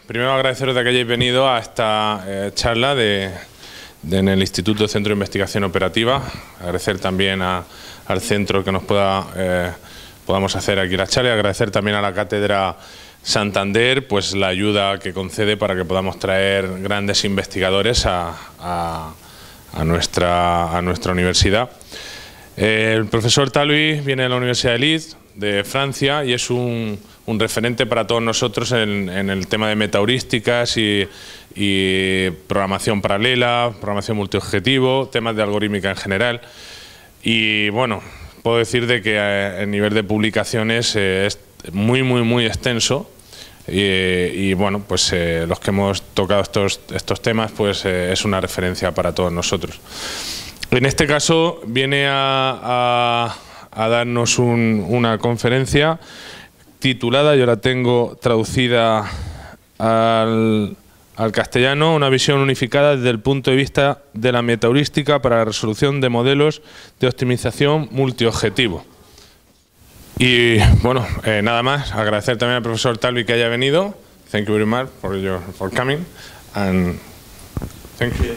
primero agradeceros de que hayáis venido a esta charla en el Instituto Centro de Investigación Operativa. Agradecer también al centro que nos podamos hacer aquí la charla y agradecer también a la Cátedra Santander pues la ayuda que concede para que podamos traer grandes investigadores a nuestra universidad. El profesor Talvi viene de la Universidad de Leeds, de Francia, y es un referente para todos nosotros en el tema de metaheurísticas y programación paralela, programación multiobjetivo, temas de algorítmica en general. Y bueno, puedo decir de que el nivel de publicaciones es muy extenso. Y bueno, pues los que hemos tocado estos temas, pues es una referencia para todos nosotros. En este caso viene a darnos una conferencia titulada, yo la tengo traducida al castellano, una visión unificada desde el punto de vista de la metaheurística para la resolución de modelos de optimización multiobjetivo. Y bueno, nada más, agradecer también al profesor Talvi que haya venido. Thank you very much for coming, and thank you.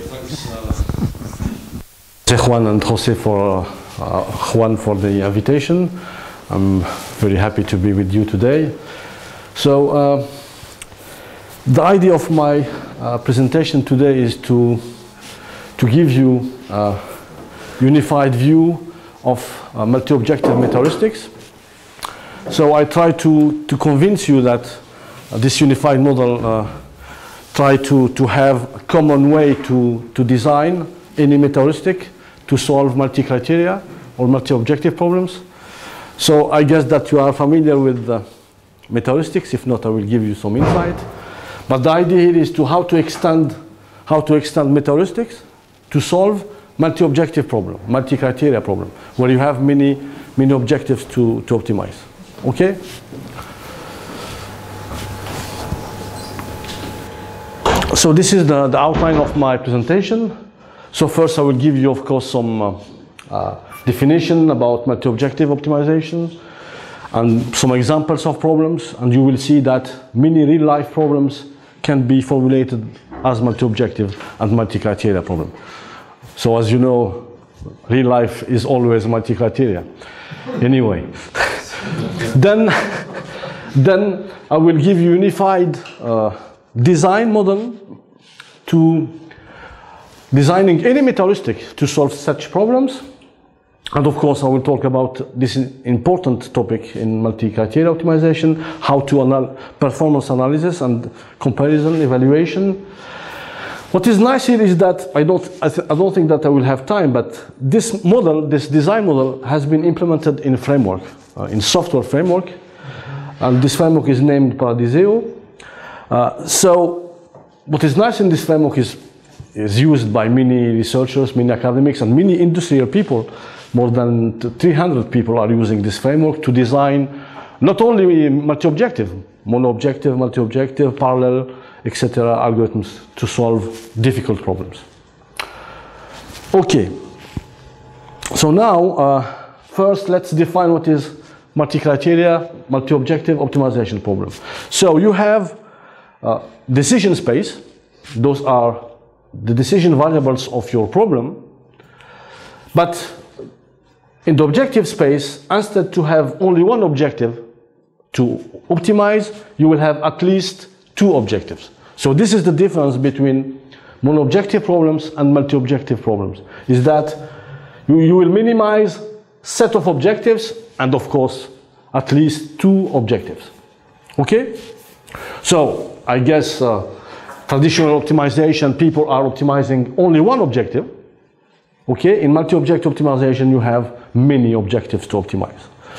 Juan and Jose for the invitation. I'm very happy to be with you today. So the idea of my presentation today is to give you a unified view of multi-objective metaheuristics. So I try to convince you that this unified model try to have a common way to design any metaheuristic to solve multi-criteria or multi-objective problems. So I guess that you are familiar with metaheuristics. If not, I will give you some insight. But the idea here is how to extend metaheuristics to solve multi-objective problem, multi-criteria problem, where you have many objectives to optimize. Okay? So this is the outline of my presentation. So first I will give you, of course, some definition about multi-objective optimization and some examples of problems, and you will see that many real-life problems can be formulated as multi-objective and multi-criteria problem. So as you know, real life is always multi-criteria. Anyway, then I will give you unified design model to designing any metaheuristic to solve such problems. And of course I will talk about this important topic in multi-criteria optimization, how to performance analysis and comparison evaluation. What is nice here is that I don't think that I will have time, but this model, this design model has been implemented in a framework, in software framework, and this framework is named Paradiseo. So what is nice in this framework is used by many researchers, many academics, and many industrial people. More than 300 people are using this framework to design not only multi-objective, mono-objective, multi-objective, parallel, etc. algorithms to solve difficult problems. Okay. So now, first let's define what is multi-criteria, multi-objective optimization problem. So you have decision space. Those are the decision variables of your problem. But in the objective space, instead to have only one objective to optimize, you will have at least two objectives. So this is the difference between mono-objective problems and multi-objective problems, is that you will minimize set of objectives and of course at least two objectives. Okay? So I guess traditional optimization, people are optimizing only one objective. Okay, in multi-objective optimization, you have many objectives to optimize.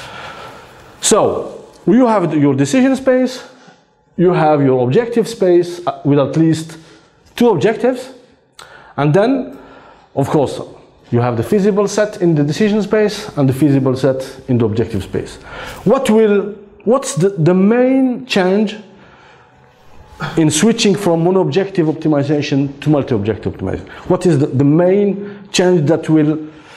So you have your decision space, you have your objective space with at least two objectives, and then, of course, you have the feasible set in the decision space and the feasible set in the objective space. What's the main change in switching from mono-objective optimization to multi-objective optimization? What is the main change that will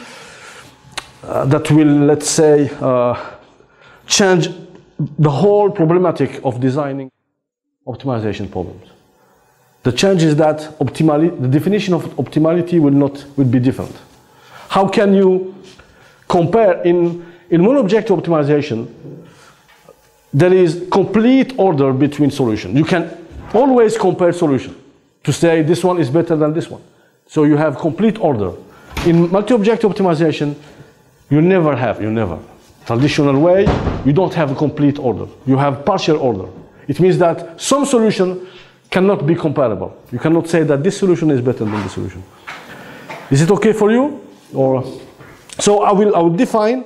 let's say change the whole problematic of designing optimization problems. The change is that the definition of optimality will be different. How can you compare in mono-objective optimization? There is complete order between solutions. You can always compare solutions to say this one is better than this one. So you have complete order. In multi-objective optimization, you never. Traditional way, you don't have a complete order. You have partial order. It means that some solution cannot be comparable. You cannot say that this solution is better than this solution. Is it okay for you? Or so I will define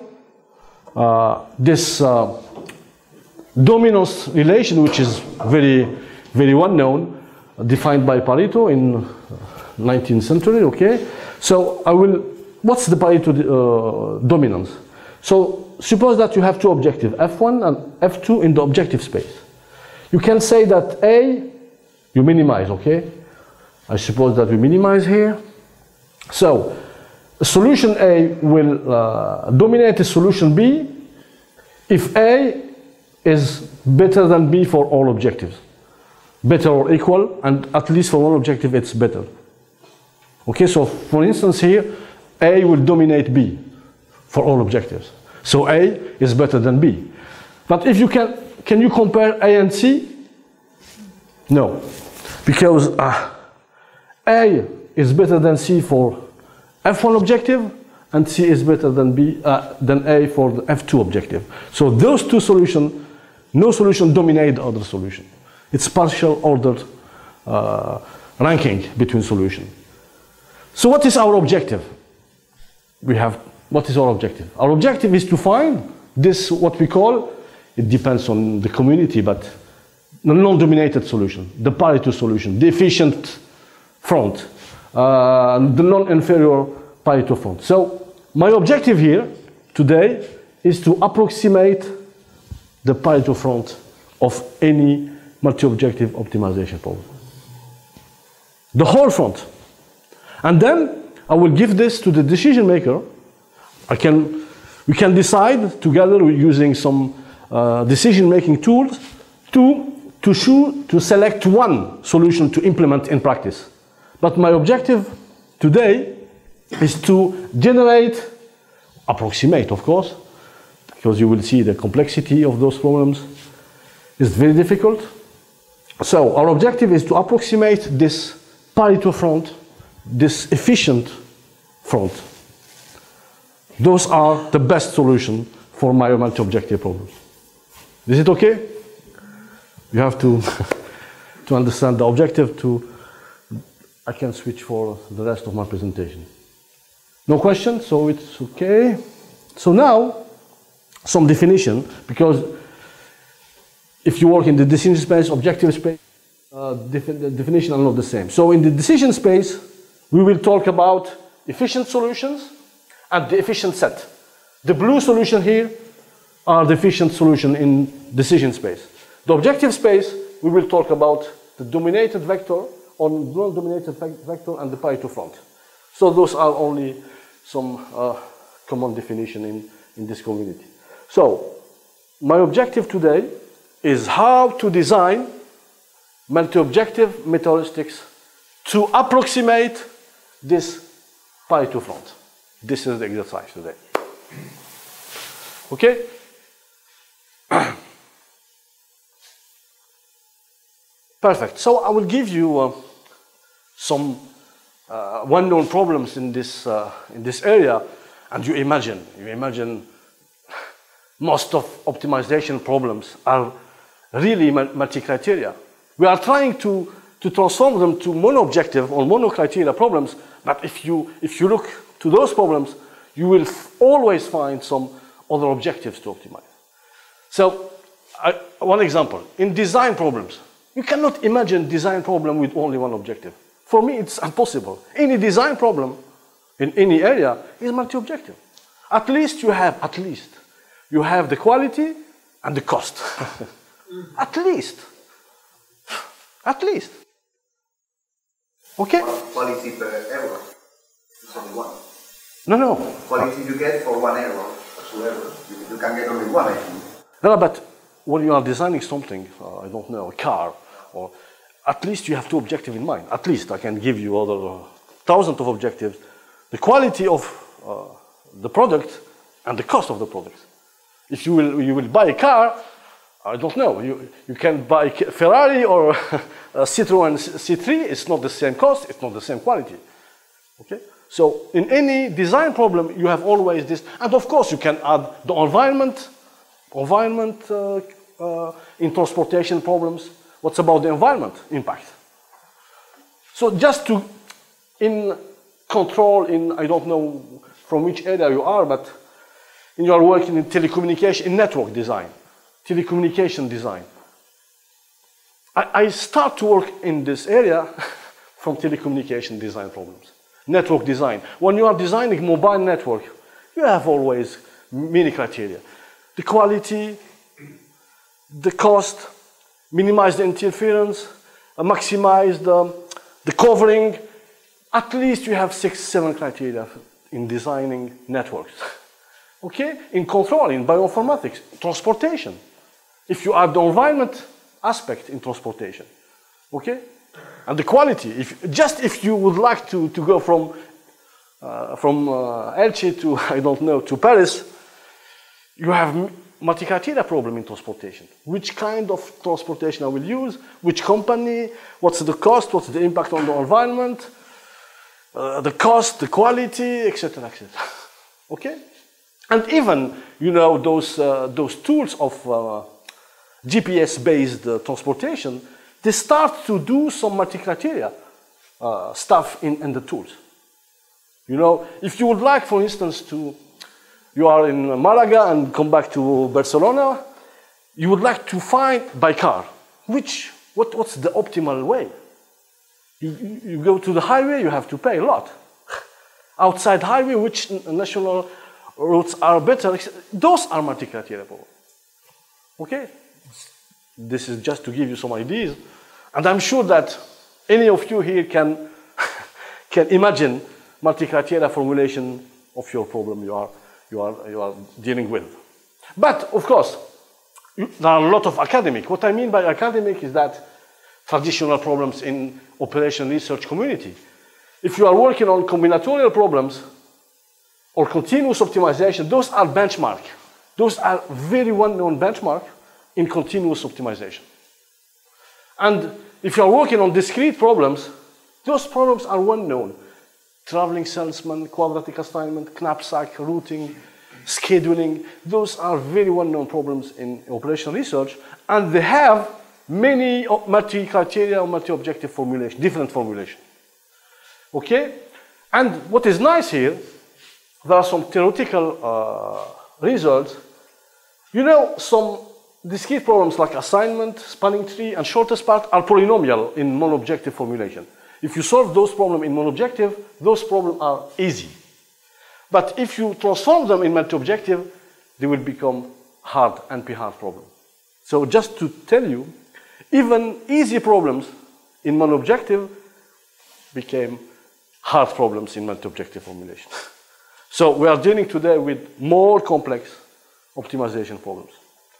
this dominance relation, which is very well known, defined by Pareto in 19th century. Okay. So what's the Pareto dominance? So suppose that you have two objectives, F1 and F2 in the objective space. You can say that A, you minimize, okay? I suppose that we minimize here. So solution A will dominate the solution B if A is better than B for all objectives. Better or equal, and at least for one objective it's better. Okay, so for instance here, A will dominate B for all objectives. So A is better than B. But if you can you compare A and C? No, because A is better than C for F1 objective, and C is better than A for the F2 objective. So those two solutions, no solution dominate the other solution. It's partial ordered ranking between solutions. So what is our objective? What is our objective? Our objective is to find this, what we call, it depends on the community, but the non-dominated solution, the Pareto solution, the efficient front, the non-inferior Pareto front. So my objective here today is to approximate the Pareto front of any multi-objective optimization problem. The whole front. And then I will give this to the decision maker. We can decide together using some decision-making tools to select one solution to implement in practice. But my objective today is to approximate, of course, because you will see the complexity of those problems is very difficult. So our objective is to approximate this Pareto front, this efficient front. Those are the best solution for my multi-objective problems. Is it okay? You have to understand the objective I can switch for the rest of my presentation. No questions, so it's okay. So now, some definition, because if you work in the decision space, objective space, the definition are not the same. So in the decision space, we will talk about efficient solutions and the efficient set. The blue solution here are the efficient solution in decision space. The objective space, we will talk about the dominated vector or non-dominated vector and the Pareto front. So those are only some common definition in this community. So my objective today is how to design multi-objective metaheuristics to approximate this Pareto front. This is the exercise today. Okay? Perfect. So I will give you some well-known problems in this area, and you imagine most of optimization problems are really multi-criteria. We are trying to transform them to mono-objective or mono-criteria problems, but if you look to those problems, you will always find some other objectives to optimize. So, one example, in design problems, you cannot imagine design problem with only one objective. For me, it's impossible. Any design problem in any area is multi-objective. At least you have the quality and the cost. At least. Okay? Quality per error. It's only one. No. Quality you get for one error, two errors. You can get only one, I think. No, but when you are designing something, I don't know, a car, or at least you have two objectives in mind. At least I can give you other thousands of objectives. The quality of the product and the cost of the product. If you will buy a car, I don't know, you can buy a Ferrari or a Citroën C3, it's not the same cost, it's not the same quality. Okay? So in any design problem, you have always this, and of course you can add the environment in transportation problems. What's about the environment impact? So just to control I don't know from which area you are, but you are working in telecommunication, in network design, telecommunication design. I start to work in this area from telecommunication design problems, network design. When you are designing mobile network, you have always many criteria. The quality, the cost, minimize the interference, maximize the covering. At least you have 6, 7 criteria in designing networks. Okay? In control, in bioinformatics, transportation. If you add the environment aspect in transportation. Okay? And the quality. If you would like to go from Elche to, I don't know, to Paris, you have multi-criteria problem in transportation. Which kind of transportation I will use, which company, what's the cost, what's the impact on the environment, the cost, the quality, etc., etc. Okay? And even, you know, those tools of GPS-based transportation, they start to do some multi-criteria stuff in the tools. You know, if you would like, for instance, you are in Malaga and come back to Barcelona, you would like to find by car, what's the optimal way? You go to the highway, you have to pay a lot. Outside highway, which national routes are better? Those are multi-criteria problems. Okay? This is just to give you some ideas. And I'm sure that any of you here can imagine multi-criteria formulation of your problem you are dealing with. But of course, there are a lot of academic. What I mean by academic is that traditional problems in operation research community. If you are working on combinatorial problems or continuous optimization, those are benchmark. Those are very well-known benchmark in continuous optimization. And if you are working on discrete problems, those problems are well-known. Traveling salesman, quadratic assignment, knapsack, routing, scheduling, those are very well-known problems in operational research, and they have many multi-criteria or multi-objective formulation, different formulation. Okay? And what is nice here, there are some theoretical results. You know, some discrete problems like assignment, spanning tree, and shortest path are polynomial in mono-objective formulation. If you solve those problems in mono-objective, those problems are easy. But if you transform them in multi-objective, they will become hard, NP-hard problem. So just to tell you, even easy problems in mono-objective became hard problems in multi-objective formulation. So we are dealing today with more complex optimization problems.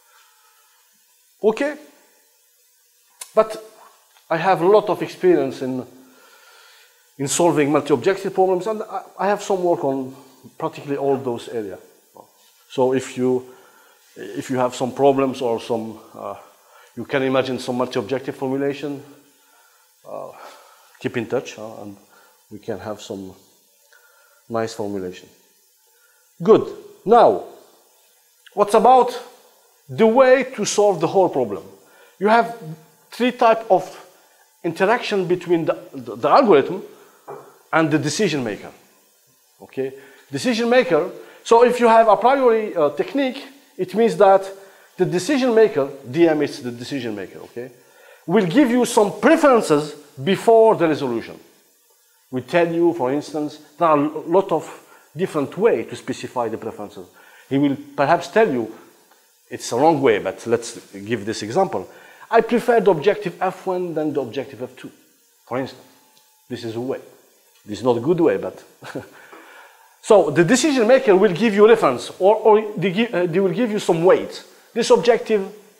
Okay? But I have a lot of experience in solving multi-objective problems, and I have some work on practically all those areas. So if you have some problems or some, you can imagine some multi-objective formulation, keep in touch, and we can have some nice formulation. Good. Now, what's about the way to solve the whole problem? You have 3 types of interaction between the algorithm and the decision maker. Okay? Decision maker, so if you have a priori technique, it means that the decision maker, DM is the decision maker, okay, will give you some preferences before the resolution. We tell you, for instance, there are a lot of different ways to specify the preferences. He will perhaps tell you, it's a wrong way, but let's give this example. I prefer the objective F1 than the objective F2, for instance. This is a way. This is not a good way, but... So the decision maker will give you reference, or they will give you some weight. This objective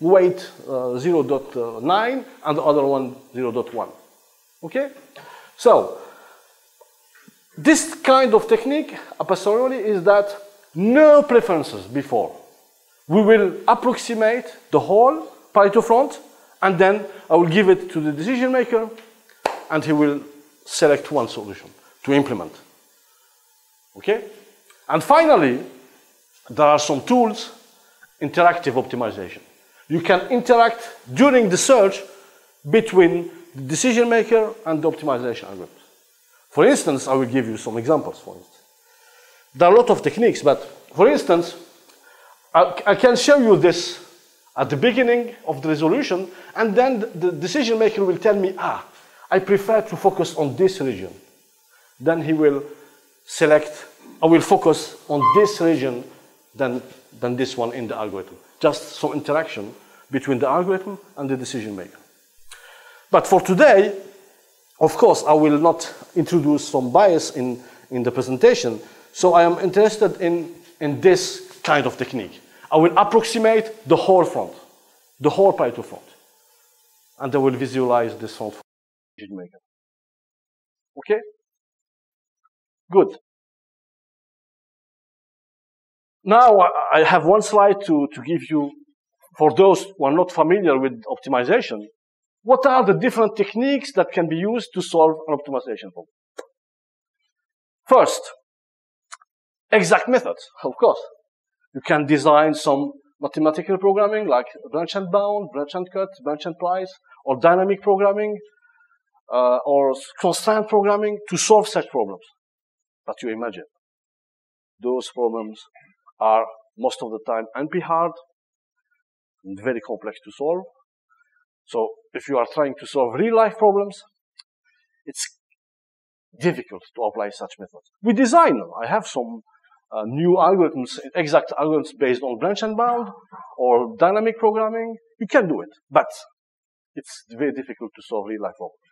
weight 0.9 and the other one 0.1. Okay? So, this kind of technique, a posteriori, is that no preferences before. We will approximate the whole Pareto front, and then I will give it to the decision maker, and he will select one solution to implement. Okay? And finally, there are some tools, interactive optimization. You can interact during the search between the decision maker and the optimization algorithm. For instance, I will give you some examples, for instance. There are a lot of techniques, but for instance, I can show you this at the beginning of the resolution, and then the decision maker will tell me, I prefer to focus on this region. Then he will select, I will focus on this region than this one in the algorithm. Just some interaction between the algorithm and the decision maker. But for today, of course, I will not introduce some bias in the presentation, so I am interested in this kind of technique. I will approximate the whole front, the whole Pareto front, and I will visualize this front for the decision maker. Okay? Good. Now I have one slide to give you, for those who are not familiar with optimization, what are the different techniques that can be used to solve an optimization problem? First, exact methods, of course. You can design some mathematical programming like branch and bound, branch and cut, branch and price, or dynamic programming, or constraint programming to solve such problems. But you imagine, those problems are most of the time NP-hard and very complex to solve. So if you are trying to solve real-life problems, it's difficult to apply such methods. We design them. I have some new algorithms, exact algorithms based on branch and bound or dynamic programming. You can do it, but it's very difficult to solve real-life problems.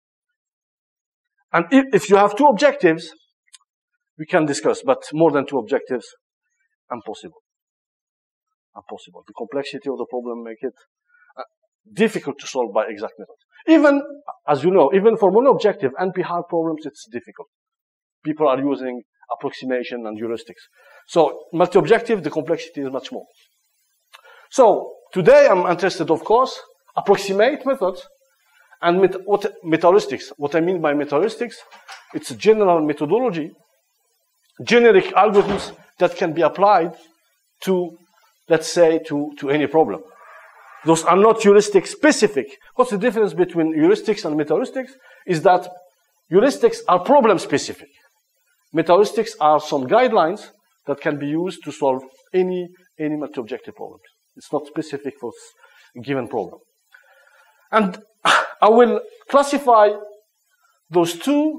And if you have two objectives, we can discuss, but more than two objectives, impossible. Impossible. The complexity of the problem makes it difficult to solve by exact methods. Even, as you know, even for mono-objective NP-hard problems, it's difficult. People are using approximation and heuristics. So, multi-objective, the complexity is much more. So, today I'm interested, of course, approximate methods and meta-heuristics. What I mean by meta-heuristics, it's a general methodology, generic algorithms that can be applied to, let's say, to any problem. Those are not heuristic specific. What's the difference between heuristics and meta-heuristics? Is that heuristics are problem specific. Meta-heuristics are some guidelines that can be used to solve any multi-objective problems. It's not specific for a given problem. And I will classify those two,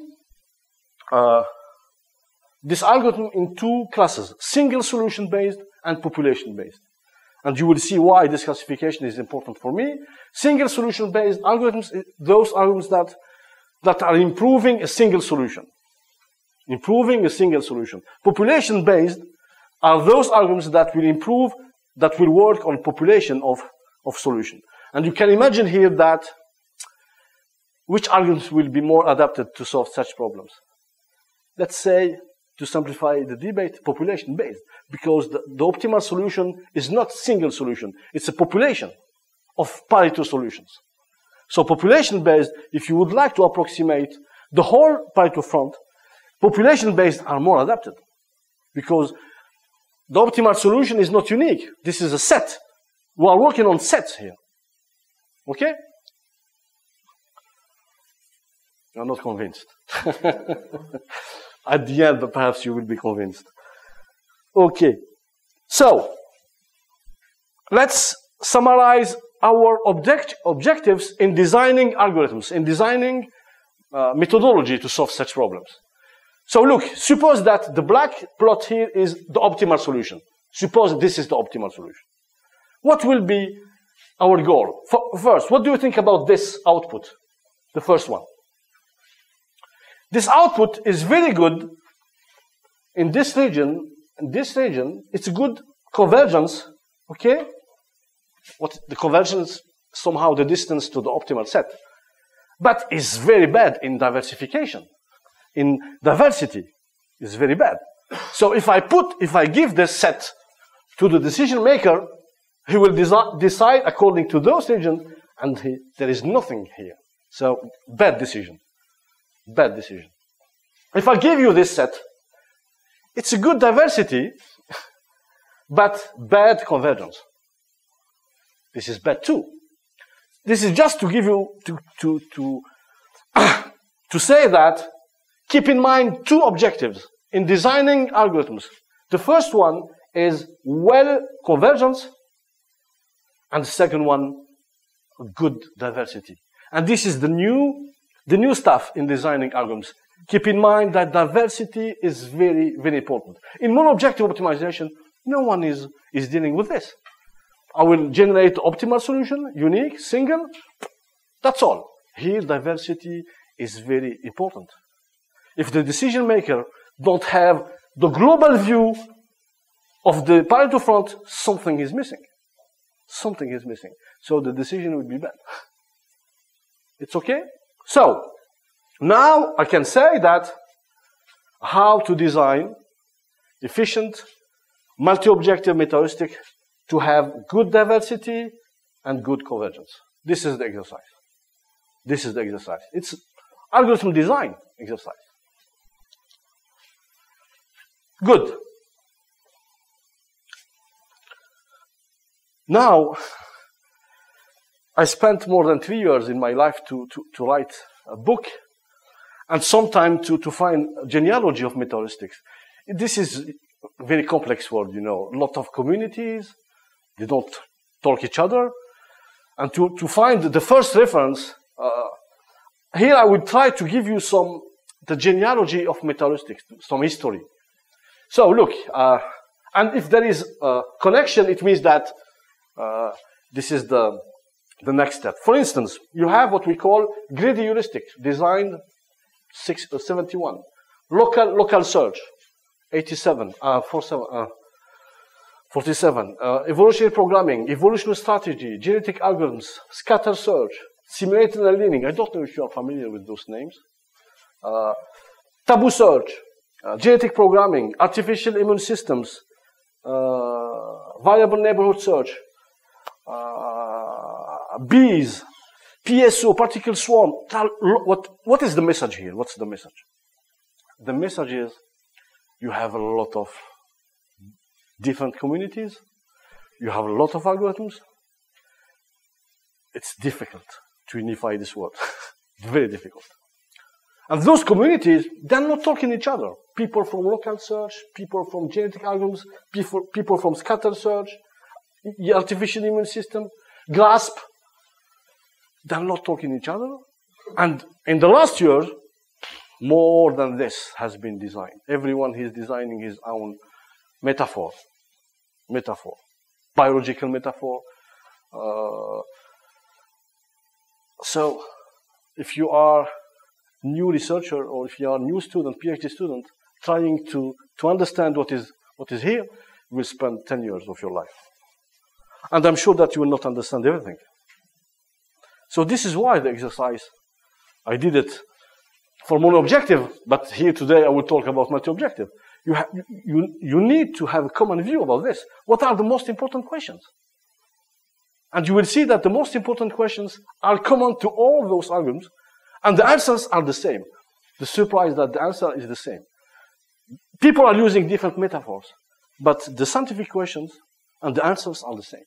this algorithm in two classes, single solution based and population based. And you will see why this classification is important for me. Single solution based algorithms, those algorithms that are improving a single solution. Improving a single solution. Population based are those algorithms that will improve, that will work on population of solution. And you can imagine here that which algorithms will be more adapted to solve such problems. Let's say, to simplify the debate, population-based, because the optimal solution is not single solution. It's a population of Pareto solutions. So population-based, if you would like to approximate the whole Pareto front, population-based are more adapted, because the optimal solution is not unique. This is a set. We are working on sets here. Okay? You're not convinced. At the end, perhaps you will be convinced. Okay. So, let's summarize our objectives in designing algorithms, in designing methodology to solve such problems. So look, suppose that the black plot here is the optimal solution. Suppose this is the optimal solution. What will be our goal? First, what do you think about this output? The first one. This output is very good in this region. In this region, it's a good convergence, okay? what the convergence, somehow the distance to the optimal set. But it's very bad in diversification. In diversity, it's very bad. So if I give this set to the decision maker, he will decide according to those regions, and there is nothing here. So bad decision. Bad decision. If I give you this set, it's a good diversity, but bad convergence. This is bad too. This is just to give you, to say that, keep in mind two objectives in designing algorithms. The first one is well convergence, and the second one, good diversity. And this is the new stuff in designing algorithms. Keep in mind that diversity is very, very important. In mono-objective optimization, no one is dealing with this. I will generate the optimal solution, unique, single. That's all. Here, diversity is very important. If the decision maker don't have the global view of the Pareto front, something is missing. Something is missing. So the decision will be bad. It's okay? So, now I can say that how to design efficient, multi-objective meta-heuristic to have good diversity and good convergence. This is the exercise. This is the exercise. It's algorithm design exercise. Good. Now, I spent more than 3 years in my life to write a book, and sometime to find a genealogy of meta-heuristics. This is a very complex world, you know. A lot of communities, they don't talk each other. And to find the first reference, here I will try to give you the genealogy of meta-heuristics, some history. So look, and if there is a connection, it means that this is the next step. For instance, you have what we call greedy heuristic, designed 71. Local search, 47. Evolutionary programming, evolutionary strategy, genetic algorithms, scatter search, simulated learning. I don't know if you are familiar with those names. Taboo search, genetic programming, artificial immune systems, variable neighborhood search, bees, PSO, particle swarm. What is the message here? What's the message? The message is you have a lot of different communities. You have a lot of algorithms. It's difficult to unify this world. Very difficult. And those communities, they're not talking to each other. People from local search, people from genetic algorithms, people from scatter search, artificial immune system, GRASP, they're not talking to each other. And in the last year, more than this has been designed. Everyone is designing his own metaphor, biological metaphor. So if you are new researcher or if you are a new student, PhD student, trying to understand what is here, you will spend 10 years of your life. And I'm sure that you will not understand everything. So this is why the exercise, I did it for mono-objective, but here today I will talk about multi-objective. You need to have a common view about this. What are the most important questions? And you will see that the most important questions are common to all those algorithms, and the answers are the same. The surprise that the answer is the same. People are using different metaphors, but the scientific questions and the answers are the same.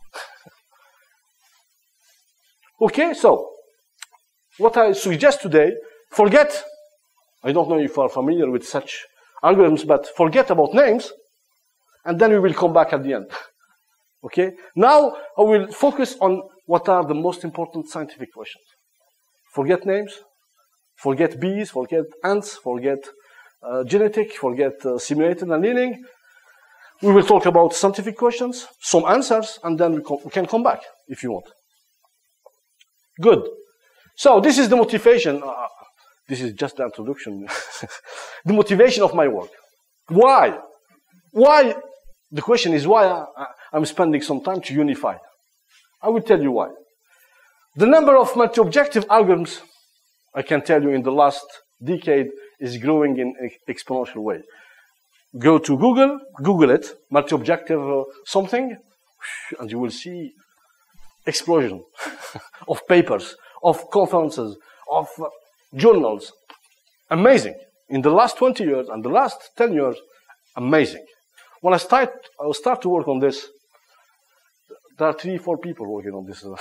Okay, so what I suggest today, forget, I don't know if you are familiar with such algorithms, but forget about names, and then we will come back at the end. Okay? Now I will focus on what are the most important scientific questions. Forget names, forget bees, forget ants, forget genetic, forget simulated annealing. We will talk about scientific questions, some answers, and then we can come back if you want. Good. So this is the motivation. This is just the introduction. The motivation of my work. Why? Why? The question is why I'm spending some time to unify. I will tell you why. The number of multi-objective algorithms, I can tell you in the last decade, is growing in an exponential way. Go to Google, Google it, multi-objective something, and you will see explosion of papers, of conferences, of journals. Amazing. In the last 20 years and the last 10 years, amazing. When I start to work on this, there are 3-4 people working on this,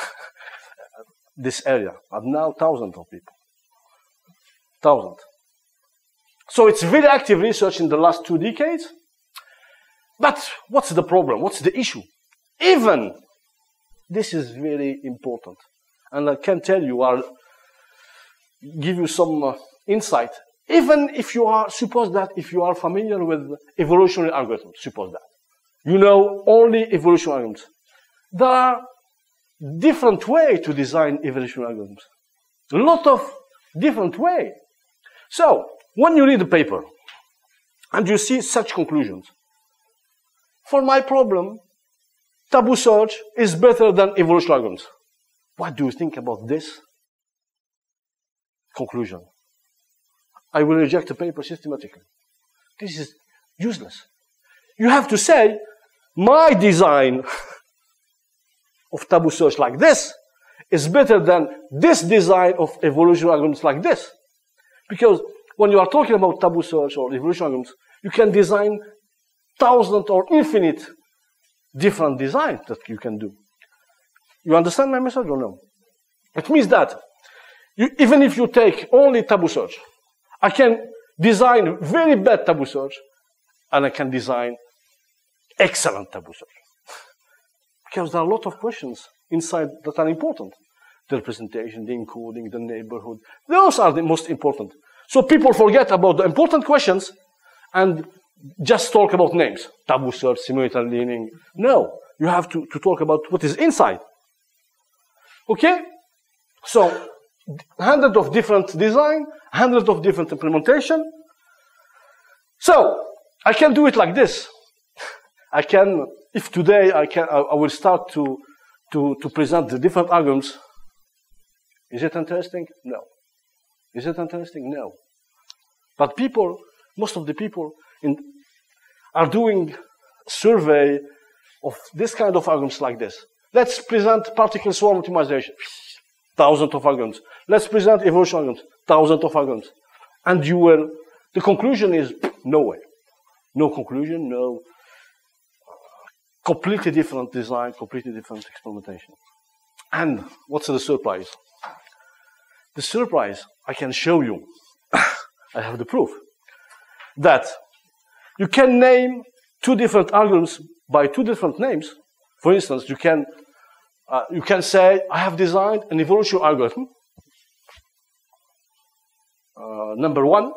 this area, and now thousands of people. Thousands. So it's very active research in the last 2 decades. But what's the problem? What's the issue? Even, this is very important. And I can tell you, I'll give you some insight. Even if you are, suppose that if you are familiar with evolutionary algorithms, suppose that. You know only evolutionary algorithms. There are different ways to design evolutionary algorithms. A lot of different ways. So, when you read the paper, and you see such conclusions, for my problem, taboo search is better than evolutionary algorithms. What do you think about this conclusion? I will reject the paper systematically. This is useless. You have to say, my design of taboo search like this is better than this design of evolutionary algorithms like this. Because when you are talking about taboo search or evolutionary algorithms, you can design thousands or infinite different designs that you can do. You understand my message or no? It means that even if you take only taboo search, I can design very bad taboo search, and I can design excellent taboo search. Because there are a lot of questions inside that are important. The representation, the encoding, the neighborhood. Those are the most important. So people forget about the important questions and just talk about names. Taboo search, simulated learning. No, you have to talk about what is inside. Okay? So, hundreds of different design, hundreds of different implementation. So, I can do it like this. I can, if today I will start to present the different algorithms. Is it interesting? No. Is it interesting? No. But people, most of the people are doing survey of this kind of algorithms like this. Let's present particle swarm optimization. Thousands of algorithms. Let's present evolution algorithms. Thousands of algorithms. And you will, the conclusion is no way. No conclusion, no. Completely different design, completely different experimentation. And what's the surprise? The surprise, I can show you. I have the proof. That you can name 2 different algorithms by 2 different names. For instance, you can say, I have designed an evolution algorithm, number 1,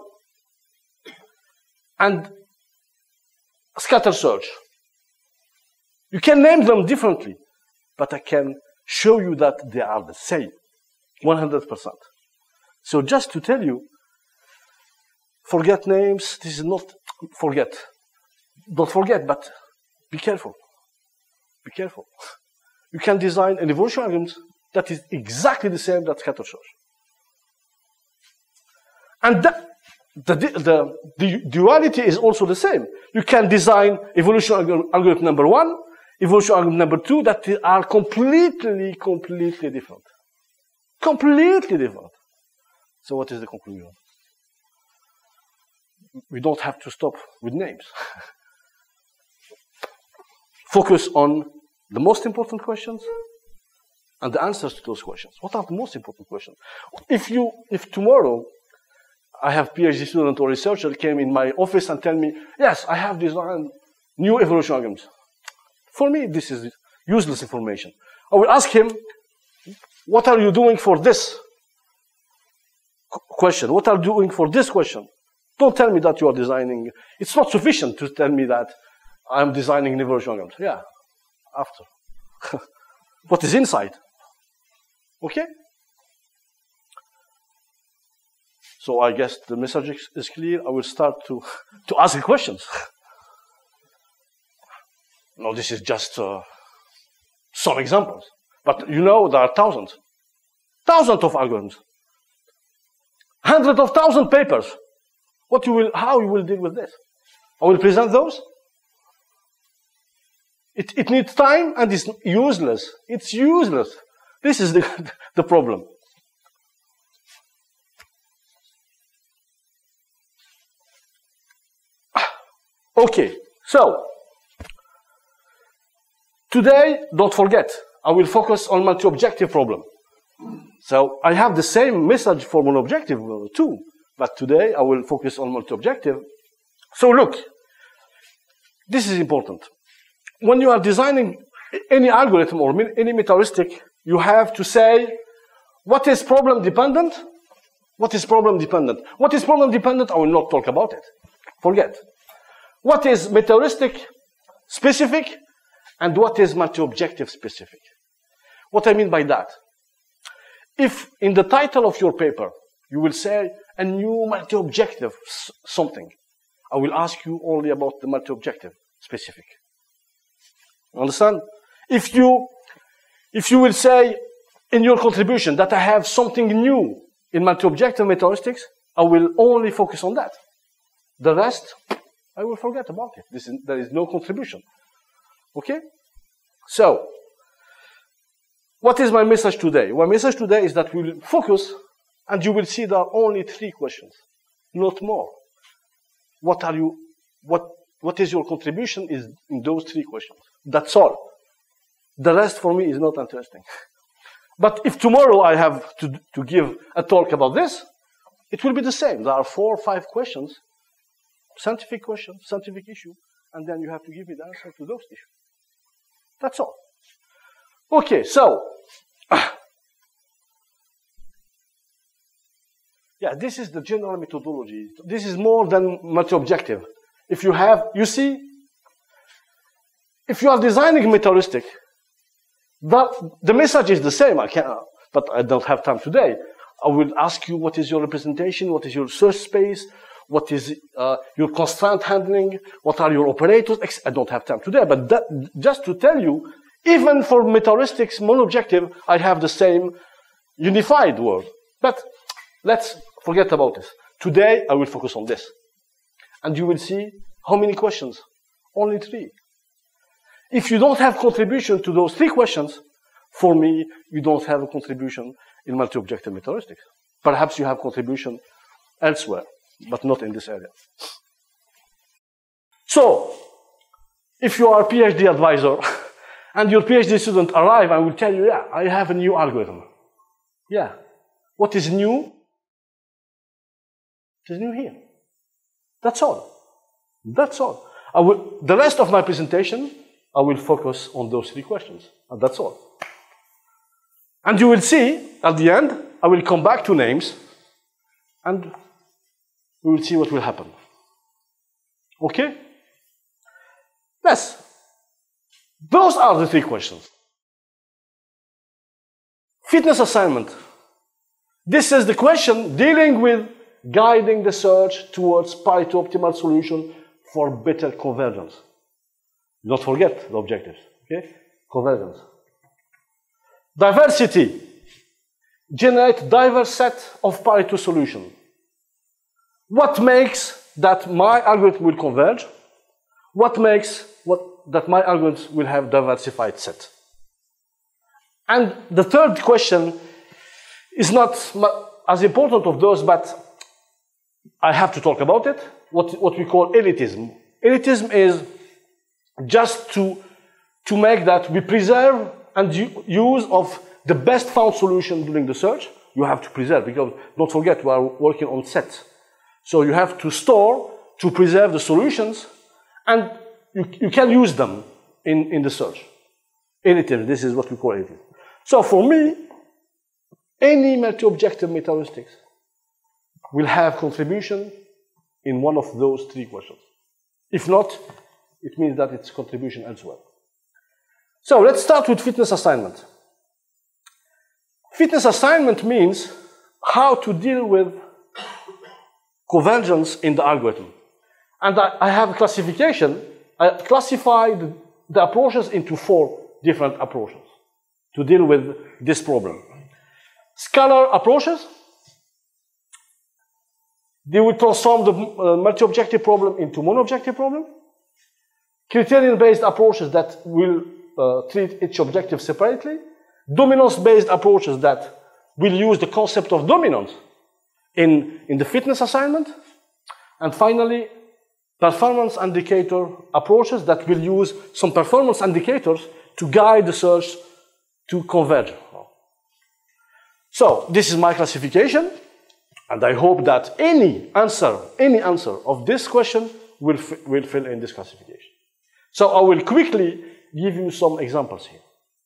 and scatter search. You can name them differently, but I can show you that they are the same, 100%. So just to tell you, forget names, this is not forget. Don't forget, but be careful. Be careful. You can design an evolution algorithm that is exactly the same as scatter search. And the duality is also the same. You can design evolution algorithm number 1, evolution algorithm number 2 that are completely different. Completely different. So what is the conclusion? We don't have to stop with names. Focus on the most important questions and the answers to those questions. What are the most important questions? If tomorrow I have PhD student or researcher came in my office and tell me, yes, I have designed new evolution algorithms. For me, this is useless information. I will ask him, what are you doing for this question? What are you doing for this question? Don't tell me that you are designing. It's not sufficient to tell me that I'm designing an evolution algorithm. Yeah, after. What is inside? Okay? So I guess the message is clear. I will start to ask questions. No, this is just some examples. But you know there are thousands of algorithms, hundreds of thousands of papers. How you will deal with this? I will present those. It needs time and it's useless. It's useless. This is the problem. Okay, so today, don't forget, I will focus on multi-objective problem. So I have the same message for mono-objective too, but today I will focus on multi-objective. So look, this is important. When you are designing any algorithm or any metaheuristic, you have to say, what is problem dependent? What is problem dependent? What is problem dependent? I will not talk about it. Forget. What is metaheuristic specific? And what is multi-objective specific? What I mean by that? If in the title of your paper, you will say a new multi-objective something, I will ask you only about the multi-objective specific. Understand? If you will say in your contribution that I have something new in multi-objective metaheuristics, I will only focus on that. The rest, I will forget about it. There is no contribution. Okay? So, what is my message today? My message today is that we will focus, and you will see there are only 3 questions, not more. What is your contribution is in those 3 questions. That's all. The rest for me is not interesting. But if tomorrow I have to give a talk about this, it will be the same. There are 4 or 5 questions, scientific issue, and then you have to give me the answer to those issues. That's all. Okay, so, yeah, this is the general methodology. This is more than multi-objective. If you have, you see, if you are designing metaheuristic, the message is the same. But I don't have time today. I will ask you what is your representation, what is your search space, what is your constraint handling, what are your operators. I don't have time today, but just to tell you, even for metaheuristics mono-objective, I have the same unified word. But let's forget about this. Today, I will focus on this. And you will see how many questions? Only 3. If you don't have contribution to those 3 questions, for me, you don't have a contribution in multi-objective metaheuristics. Perhaps you have contribution elsewhere, but not in this area. So, if you are a PhD advisor, and your PhD student arrive and will tell you, yeah, I have a new algorithm. Yeah. What is new? It is new here. That's all. That's all. The rest of my presentation, I will focus on those 3 questions. And that's all. And you will see, at the end, I will come back to names, and we will see what will happen. Okay? Yes. Those are the 3 questions. Fitness assignment. This is the question dealing with guiding the search towards Pareto-optimal solution for better convergence. Don't forget the objectives. Okay? Convergence. Diversity. Generate diverse set of Pareto solution. What makes that my algorithm will converge? What makes that my algorithms will have diversified set? And the third question is not as important of those, but I have to talk about it, what we call elitism. Elitism is just to make that we preserve and use of the best found solution during the search. You have to preserve, because don't forget, we are working on sets. So you have to store, to preserve the solutions, and you can use them in the search. Elitism, this is what we call elitism. So for me, any multi-objective metaheuristics will have contribution in one of those 3 questions. If not, it means that it's contribution elsewhere. So let's start with fitness assignment. Fitness assignment means how to deal with convergence in the algorithm. And I have a classification. I classified the approaches into 4 different approaches. to deal with this problem. Scalar approaches, they will transform the multi-objective problem into mono-objective problem. Criterion-based approaches that will treat each objective separately. Dominance-based approaches that will use the concept of dominance in the fitness assignment. And finally, performance indicator approaches that will use some performance indicators to guide the search to converge. So this is my classification, and I hope that any answer of this question will fill in this classification. So I will quickly give you some examples here.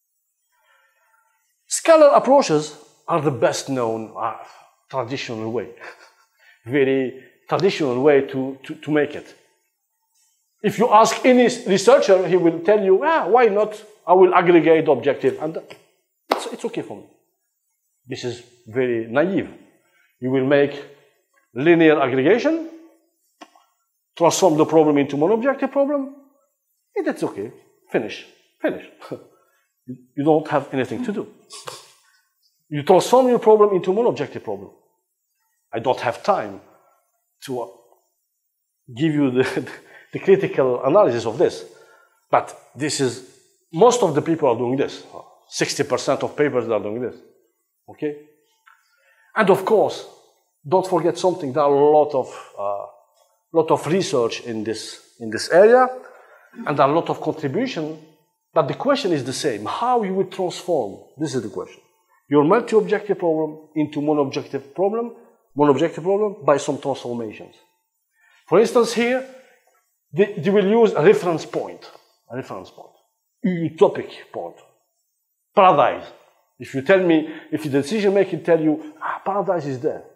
Scalar approaches are the best known traditional way, very traditional way to make it. If you ask any researcher, he will tell you, why not? I will aggregate the objective, and it's okay for me. This is very naive. You will make linear aggregation, transform the problem into mono-objective problem, and that's okay. Finish. You don't have anything to do. You transform your problem into mono-objective problem. I don't have time to give you the critical analysis of this, but this is, most of the people are doing this. 60% of papers are doing this. Okay? And of course, don't forget something, there are a lot of research in this area, and a lot of contribution, but the question is the same. How you will transform, this is the question, your multi-objective problem into mono-objective problem by some transformations. For instance here, they will use a reference point, utopic point, paradise. If you tell me, if the decision maker tell you, paradise is there,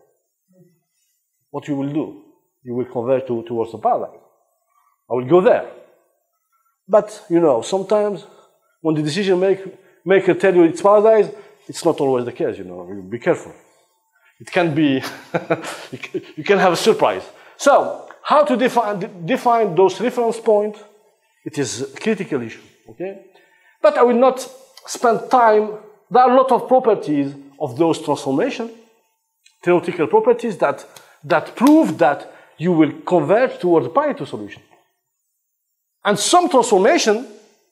what you will do? You will convert towards the paradise. I will go there. But, you know, sometimes when the decision maker tell you it's paradise, it's not always the case, you know, be careful. It can be, you can have a surprise. So, how to define those reference points? It is a critical issue, okay? But I will not spend time. There are a lot of properties of those transformations, theoretical properties that prove that you will converge towards a Pareto solution. And some transformation,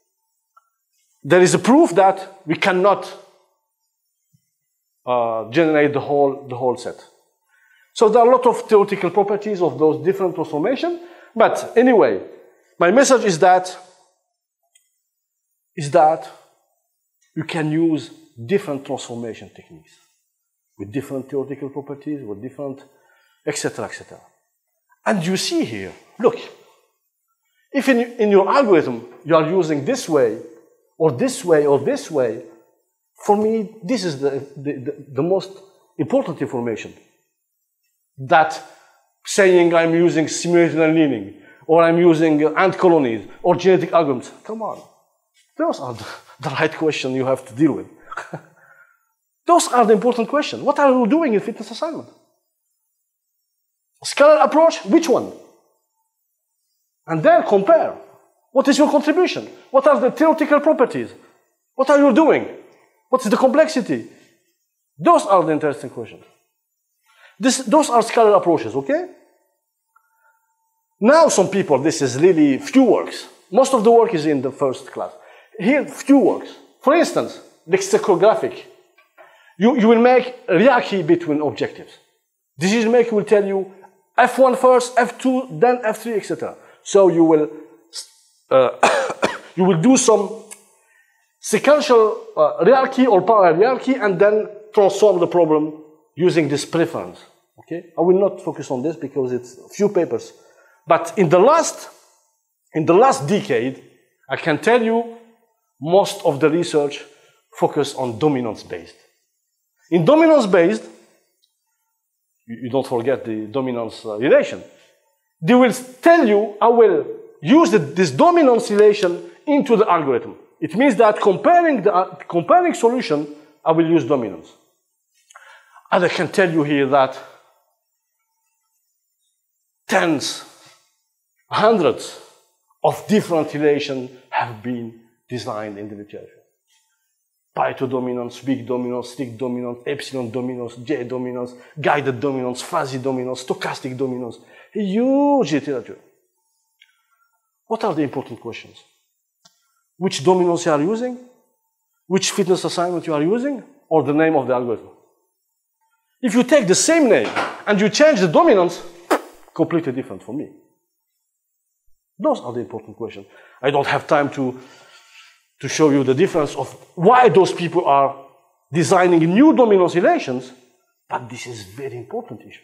there is a proof that we cannot generate the whole set. So there are a lot of theoretical properties of those different transformations. But anyway, my message is that you can use different transformation techniques with different theoretical properties, with different, etc., etc. And you see here, look, if in your algorithm you are using this way, or this way, or this way, for me, this is the most important information. That saying I'm using simultaneous learning, or I'm using ant colonies, or genetic algorithms, come on. Those are the right questions you have to deal with. Those are the important questions. What are you doing in fitness assignment? Scalar approach, which one? And then compare. What is your contribution? What are the theoretical properties? What are you doing? What is the complexity? Those are the interesting questions. Those are scalar approaches, okay? Now some people, this is really few works. Most of the work is in the first class. Here, few works. For instance, lexicographic. You will make a hierarchy between objectives. Decision maker will tell you F1 first, F2, then F3, etc. So you will you will do some sequential hierarchy or parallel hierarchy and then transform the problem using this preference. Okay? I will not focus on this because it's a few papers. But in the last decade, I can tell you most of the research focus on dominance-based. In dominance-based, you don't forget the dominance relation. They will tell you, I will use this dominance relation into the algorithm. It means that comparing solution, I will use dominance. And I can tell you here that tens, hundreds of different relations have been designed in the literature. Pareto dominance, weak dominance, stick dominance, epsilon dominance, J dominance, guided dominance, fuzzy dominance, stochastic dominance. A huge literature. What are the important questions? Which dominance you are using? Which fitness assignment you are using? Or the name of the algorithm? If you take the same name and you change the dominance, completely different for me. Those are the important questions. I don't have time to show you the difference of why those people are designing new dominance relations, but this is a very important issue.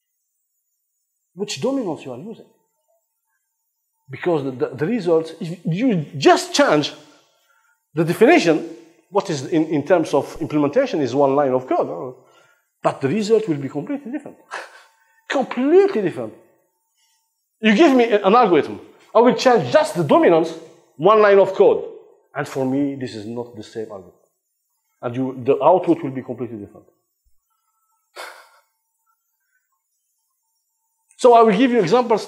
Which dominance you are using? Because the results, if you just change the definition, what is in terms of implementation is one line of code, but the result will be completely different. Completely different. You give me an algorithm, I will change just the dominance, one line of code. And for me, this is not the same algorithm. And the output will be completely different. So I will give you examples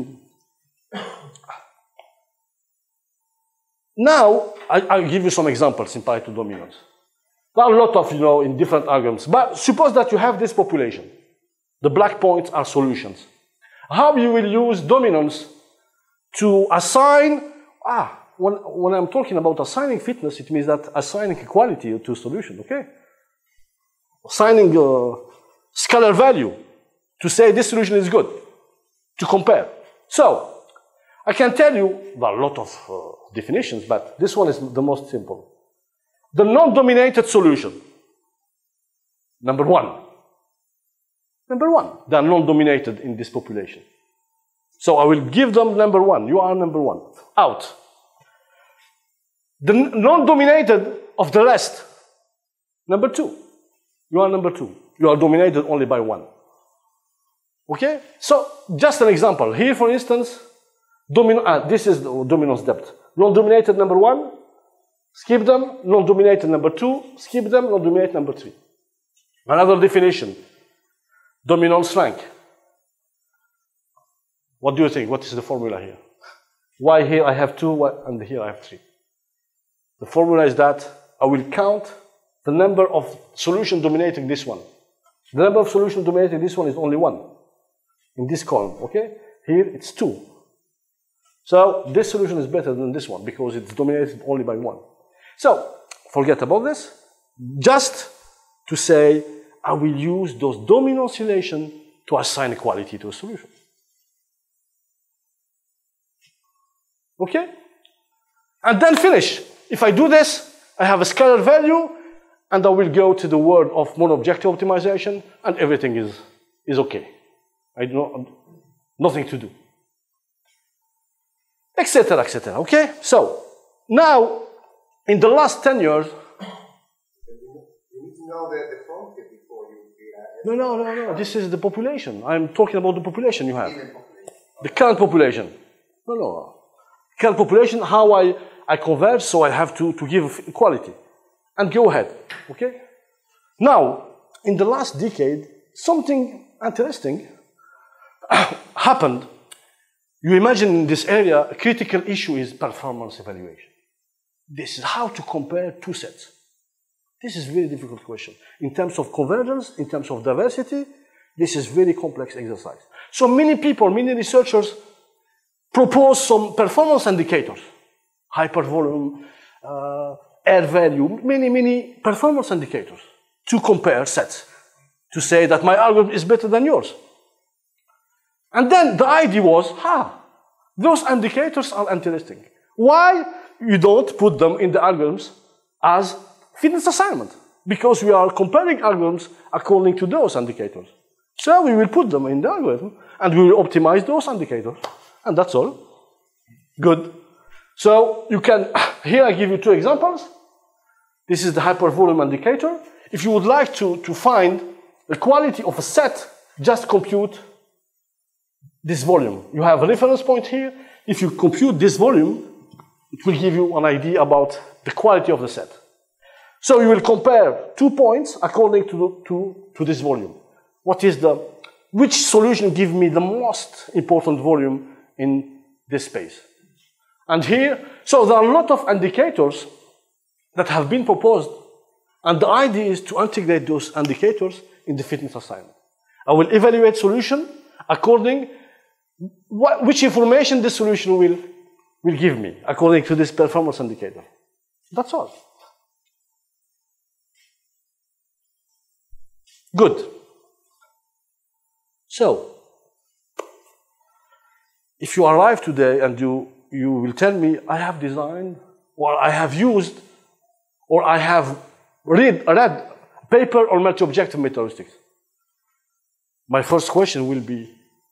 Now, I'll give you some examples in Pareto dominance. There are a lot of, in different algorithms. But suppose that you have this population. The black points are solutions. How you will use dominance to assign, when I'm talking about assigning fitness, it means that assigning equality to a solution, okay? Assigning a scalar value to say this solution is good, to compare. So, I can tell you, there are a lot of definitions, but this one is the most simple. The non-dominated solution, number one. Number one, they are non-dominated in this population. So I will give them number one. You are number one. Out. The non-dominated of the rest, number two. You are number two. You are dominated only by one. Okay? So, just an example. Here, for instance, this is the dominance depth. Non-dominated number one, skip them. Non-dominated number two, skip them. Non-dominated number three. Another definition. Dominance rank. What do you think? What is the formula here? Why here I have two and here I have three? The formula is that I will count the number of solutions dominating this one. The number of solutions dominating this one is only one in this column, okay? Here it's two. So this solution is better than this one because it's dominated only by one. So forget about this. Just to say I will use those dominance relations to assign equality to a solution. Okay? And then finish. If I do this, I have a scalar value, and I will go to the world of mono-objective optimization, and everything is okay. I do not, nothing to do. Etc., etc. Okay? So, now, in the last 10 years... You need to know the frontier before you... No. This is the population. I'm talking about the population you have. The current population. No. Current population, how I converge, so I have to give equality. And go ahead, okay? Now, in the last decade, something interesting happened. You imagine in this area, a critical issue is performance evaluation. This is how to compare two sets. This is a very difficult question. In terms of convergence, in terms of diversity, this is very complex exercise. So many people, many researchers propose some performance indicators. Hypervolume, air value, many performance indicators to compare sets. To say that my algorithm is better than yours. And then the idea was, those indicators are interesting. Why you don't put them in the algorithms as fitness assignment? Because we are comparing algorithms according to those indicators. So we will put them in the algorithm and we will optimize those indicators. And that's all. Good. So you can, here I give you two examples. This is the hypervolume indicator. If you would like to find the quality of a set, just compute this volume. You have a reference point here. If you compute this volume, it will give you an idea about the quality of the set. So you will compare 2 points according to this volume. Which solution gives me the most important volume in this space? And here, so there are a lot of indicators that have been proposed And the idea is to integrate those indicators in the fitness assignment. I will evaluate solution according which information this solution will give me according to this performance indicator. That's all. Good. So, if you arrive today and you will tell me, I have designed, or I have used, or I have read paper on multi-objective meteoristics, my first question will be,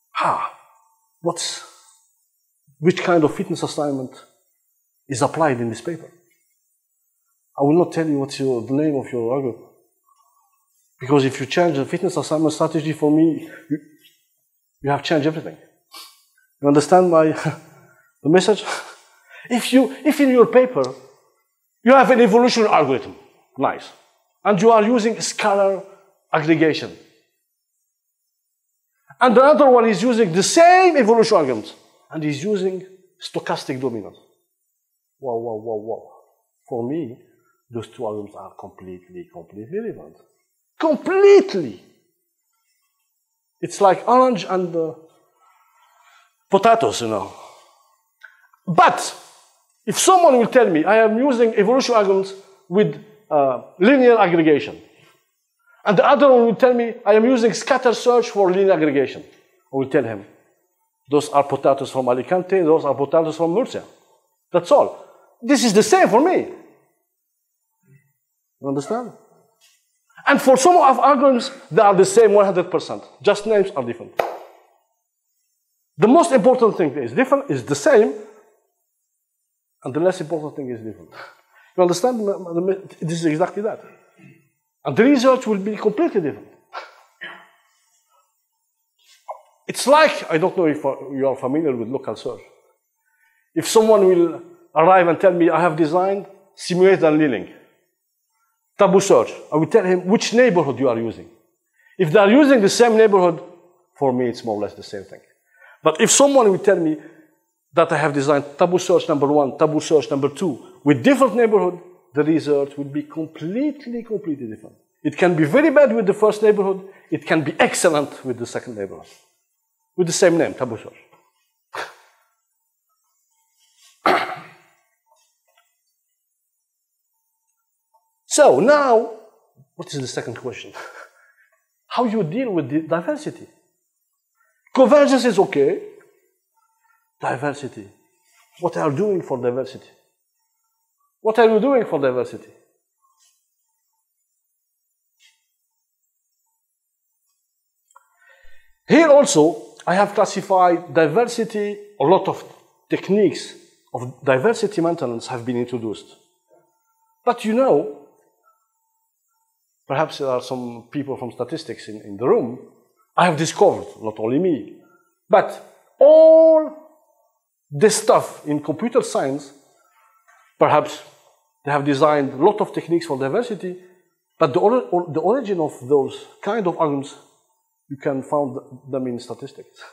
which kind of fitness assignment is applied in this paper? I will not tell you what's the name of your algorithm. Because if you change the fitness assignment strategy for me, you have changed everything. You understand the message? If in your paper, you have an evolutionary algorithm, nice, and you are using scalar aggregation, and the other one is using the same evolution algorithms, and he's using stochastic dominance. Wow. For me, those two algorithms are completely different. Completely. It's like orange and potatoes, you know. But if someone will tell me I am using evolution algorithms with linear aggregation, and the other one will tell me I am using scatter search for linear aggregation, I will tell him, those are potatoes from Alicante, those are potatoes from Murcia. That's all. This is the same for me. You understand? And for some of algorithms, they are the same 100%. Just names are different. The most important thing is different, is the same, and the less important thing is different. You understand? This is exactly that. And the result will be completely different. It's like, I don't know if you are familiar with local search. If someone will arrive and tell me, I have designed simulated annealing, taboo search, I will tell him which neighborhood you are using. If they are using the same neighborhood, for me it's more or less the same thing. But if someone will tell me that I have designed taboo search number 1, taboo search number 2, with different neighborhood, the result will be completely different. It can be very bad with the first neighborhood, it can be excellent with the second neighborhood. With the same name, taboo search. So now, what is the second question? How you deal with the diversity? Convergence is okay. Diversity. What are you doing for diversity? What are you doing for diversity? Here also, I have classified diversity. A lot of techniques of diversity maintenance have been introduced. But you know, perhaps there are some people from statistics in the room. I have discovered, not only me, but all this stuff in computer science, perhaps they have designed a lot of techniques for diversity, but the origin of those kind of algorithms, you can find them in statistics.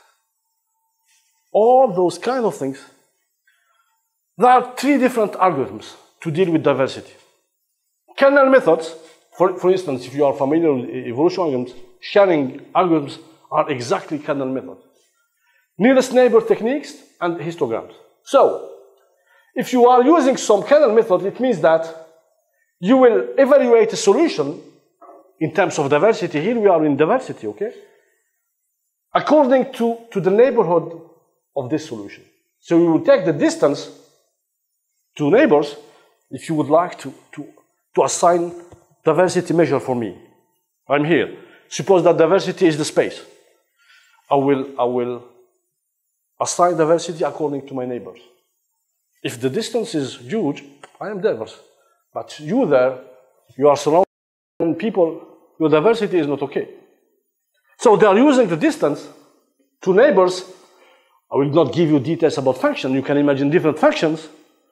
All those kind of things. There are 3 different algorithms to deal with diversity. Kernel methods, for instance, if you are familiar with evolution algorithms, sharing algorithms are exactly kernel methods. Nearest neighbor techniques and histograms. So, if you are using some kernel method, it means that you will evaluate a solution in terms of diversity. Here we are in diversity, okay? According to the neighborhood of this solution. So you will take the distance to neighbors if you would like to assign diversity measure for me. I'm here. Suppose that diversity is the space. I will assign diversity according to my neighbors. If the distance is huge, I am diverse. But you there, you are surrounding people, your diversity is not okay. So they are using the distance to neighbors. I will not give you details about function. You can imagine different functions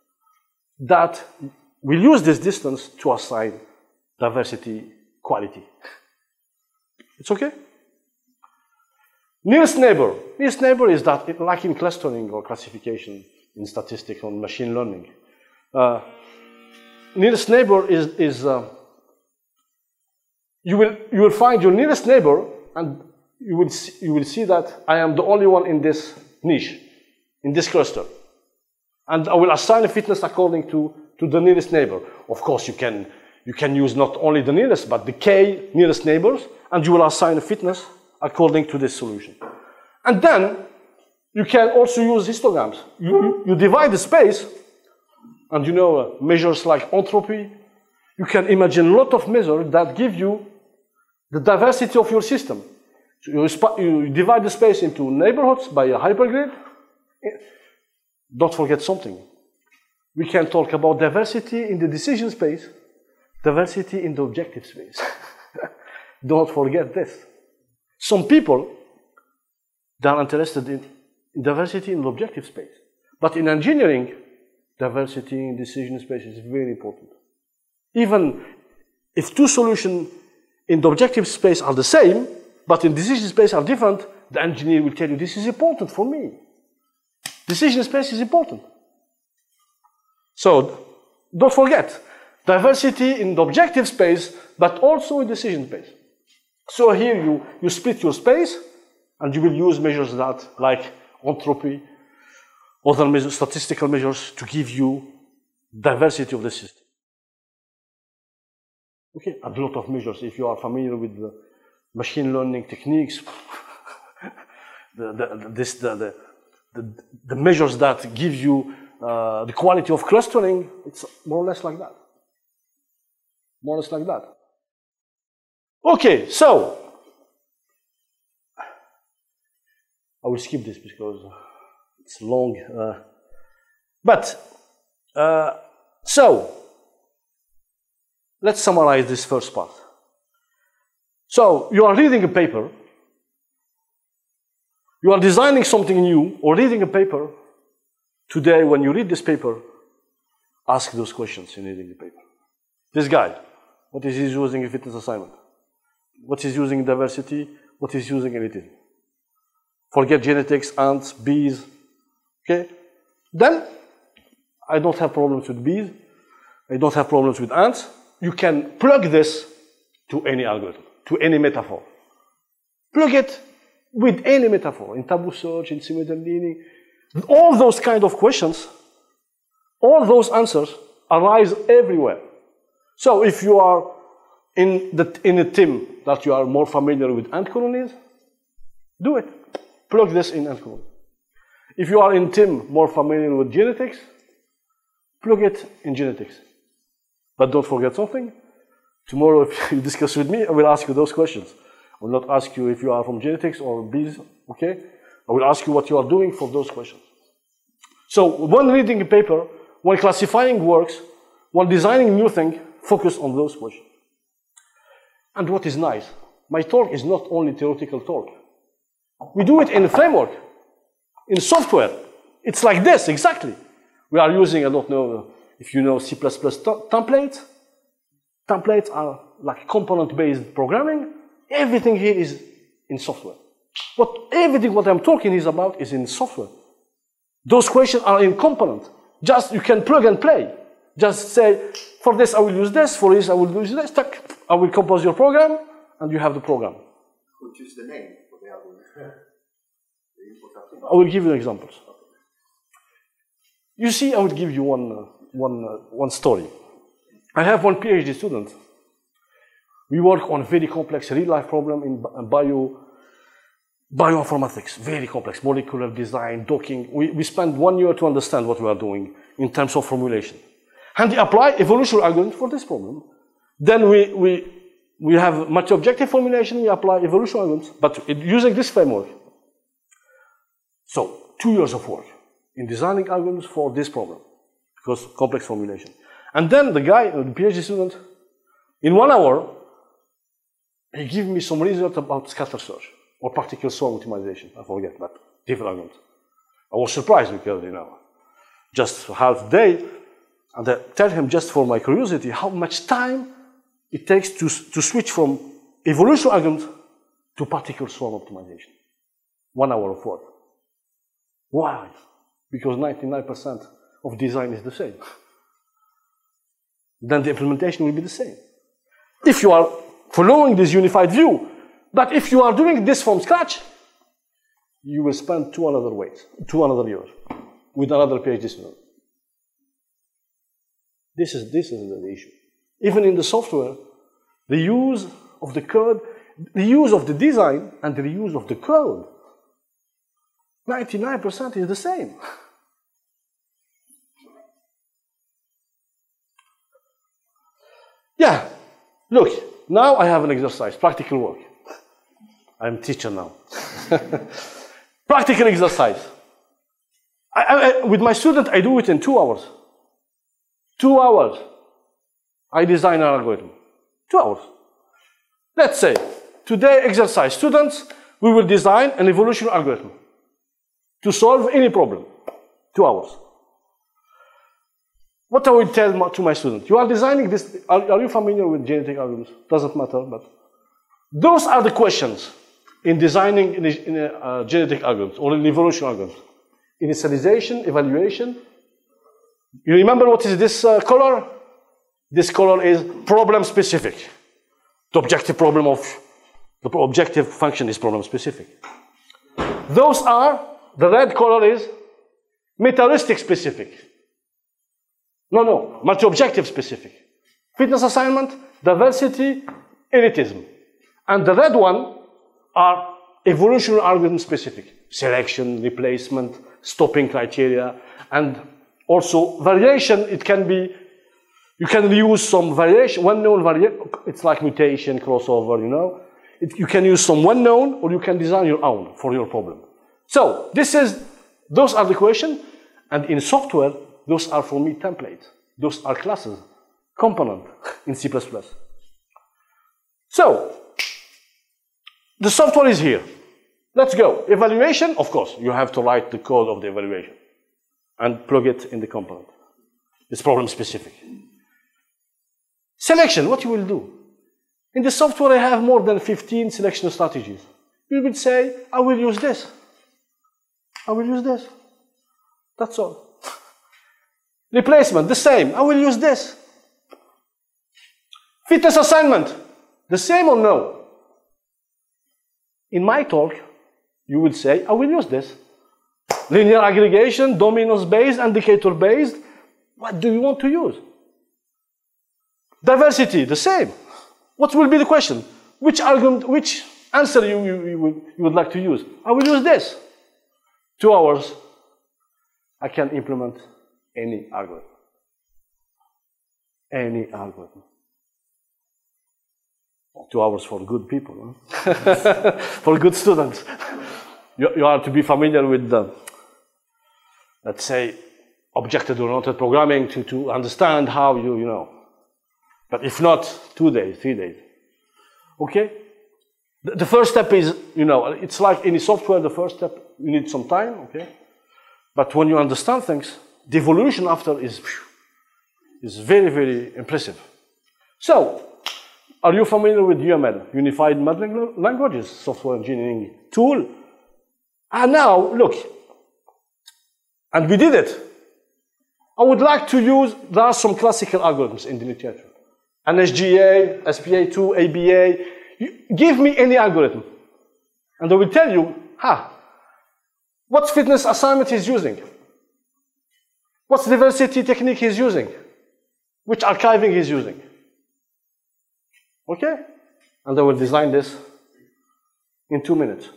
that will use this distance to assign diversity quality. It's okay? Nearest neighbor. Nearest neighbor is that, like in clustering or classification, in statistics or machine learning. Nearest neighbor is you will find your nearest neighbor, and you will see that I am the only one in this niche, in this cluster. And I will assign a fitness according to the nearest neighbor. Of course, you can use not only the nearest, but the k nearest neighbors, and you will assign a fitness according to this solution. And then you can also use histograms. You divide the space, and you know measures like entropy. You can imagine a lot of measures that give you the diversity of your system. So you divide the space into neighborhoods by a hypergrid. Don't forget something. We can talk about diversity in the decision space, diversity in the objective space. Don't forget this. Some people, they are interested in diversity in the objective space. But in engineering, diversity in decision space is very important. Even if two solutions in the objective space are the same, but in decision space are different, the engineer will tell you, this is important for me. Decision space is important. So, don't forget, diversity in the objective space, but also in decision space. So here you split your space, and you will use measures that, like entropy, other measures, statistical measures, to give you diversity of the system. Okay, a lot of measures. If you are familiar with the machine learning techniques, the measures that give you the quality of clustering, it's more or less like that. More or less like that. Okay, so I will skip this because it's long. So let's summarize this first part. So you are reading a paper, you are designing something new, or reading a paper. Today, when you read this paper, ask those questions in reading the paper. This guy, what is he using in fitness assignment? What is using diversity? What is using elitism? Forget genetics, ants, bees. Okay? Then, I don't have problems with bees. I don't have problems with ants. You can plug this to any algorithm, to any metaphor. Plug it with any metaphor, in taboo search, in simulated learning. All those kind of questions, all those answers arise everywhere. So if you are in a team that you are more familiar with ant colonies, do it. Plug this in ant colonies. If you are in a team more familiar with genetics, plug it in genetics. But don't forget something. Tomorrow, if you discuss with me, I will ask you those questions. I will not ask you if you are from genetics or bees, okay? I will ask you what you are doing for those questions. So when reading a paper, when classifying works, when designing new thing, focus on those questions. And what is nice, my talk is not only theoretical talk. We do it in a framework, in software. It's like this, exactly. We are using, I don't know if you know C++ templates. Templates are like component-based programming. Everything here is in software. Everything what I'm talking is about is in software. Those questions are in component. Just you can plug and play. Just say, for this I will use this, for this I will use this. I will compose your program, and you have the program. Who choose the name for the algorithm? I will give you examples. You see, I will give you one story. I have one PhD student. We work on very complex real-life problem in bioinformatics, very complex, molecular design, docking. We spent 1 year to understand what we are doing in terms of formulation. And we apply evolutionary algorithms for this problem. Then we have multi-objective formulation, we apply evolutionary algorithms, but using this framework. So 2 years of work in designing algorithms for this problem, because complex formulation. And then the guy, the PhD student, in 1 hour, he gave me some result about scatter search or particle swarm optimization. I forget, but different algorithms. I was surprised because, just half a day, and I tell him just for my curiosity how much time it takes to switch from evolution algorithms to particle swarm optimization. 1 hour of work. Why? Because 99% of design is the same. Then the implementation will be the same. If you are following this unified view. But if you are doing this from scratch, you will spend 2 another years with another PhD student. This is the issue. Even in the software, the use of the code, the use of the design, and the use of the code, 99% is the same. Yeah, look, now I have an exercise, practical work. I'm a teacher now. Practical exercise. With my student, I do it in 2 hours. 2 hours. I design an algorithm. 2 hours. Let's say, today exercise. Students, we will design an evolution algorithm to solve any problem. 2 hours. What I will tell to my student? You are designing this. Are you familiar with genetic algorithms? Doesn't matter, but those are the questions in designing genetic algorithms or in evolution algorithms. Initialization, evaluation. You remember what is this color? This color is problem specific. The objective problem of the objective function is problem specific. Those are, the red color is meta-heuristic specific. No, multi-objective specific. Fitness assignment, diversity, elitism. And the red one are evolutionary algorithm specific. Selection, replacement, stopping criteria, and also variation. It can be, you can use some variation, one known variation. It's like mutation, crossover, you know. You can use some one known, or you can design your own for your problem. So those are the questions, and in software, those are for me templates. Those are classes, component in C++. So, the software is here. Let's go. Evaluation, of course, you have to write the code of the evaluation and plug it in the component. It's problem specific. Selection, what you will do? In the software, I have more than 15 selection strategies. You will say, I will use this. I will use this. That's all. Replacement, the same. I will use this. Fitness assignment, the same or no? In my talk, you will say, I will use this. Linear aggregation, dominance-based, indicator-based. What do you want to use? Diversity, the same. What will be the question? Which argument, which answer you would like to use? I will use this. 2 hours, I can implement any algorithm. Any algorithm. 2 hours for good people, huh? For good students. You are to be familiar with the, let's say, object-oriented programming to understand how you know. But if not, 2 days, 3 days. Okay? The first step is, you know, it's like any software, the first step, you need some time, okay? But when you understand things, the evolution after is very, very impressive. So, are you familiar with UML, Unified Modeling Languages, software engineering tool? And now, look, and we did it. I would like to use, there are some classical algorithms in the literature. NSGA, SPA2, ABA, give me any algorithm. And I will tell you, what fitness assignment he's using. What diversity technique he's using. Which archiving he's using. Okay? And I will design this in 2 minutes.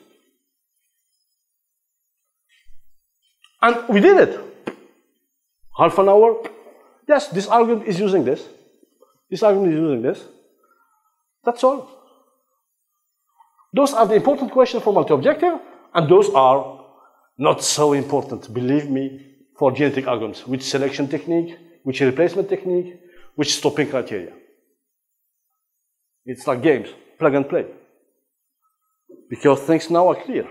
And we did it. Half an hour. Yes, this algorithm is using this. This algorithm is using this. That's all. Those are the important questions for multi-objective, and those are not so important, believe me, for genetic algorithms. Which selection technique, which replacement technique, which stopping criteria. It's like games, plug and play. Because things now are clear.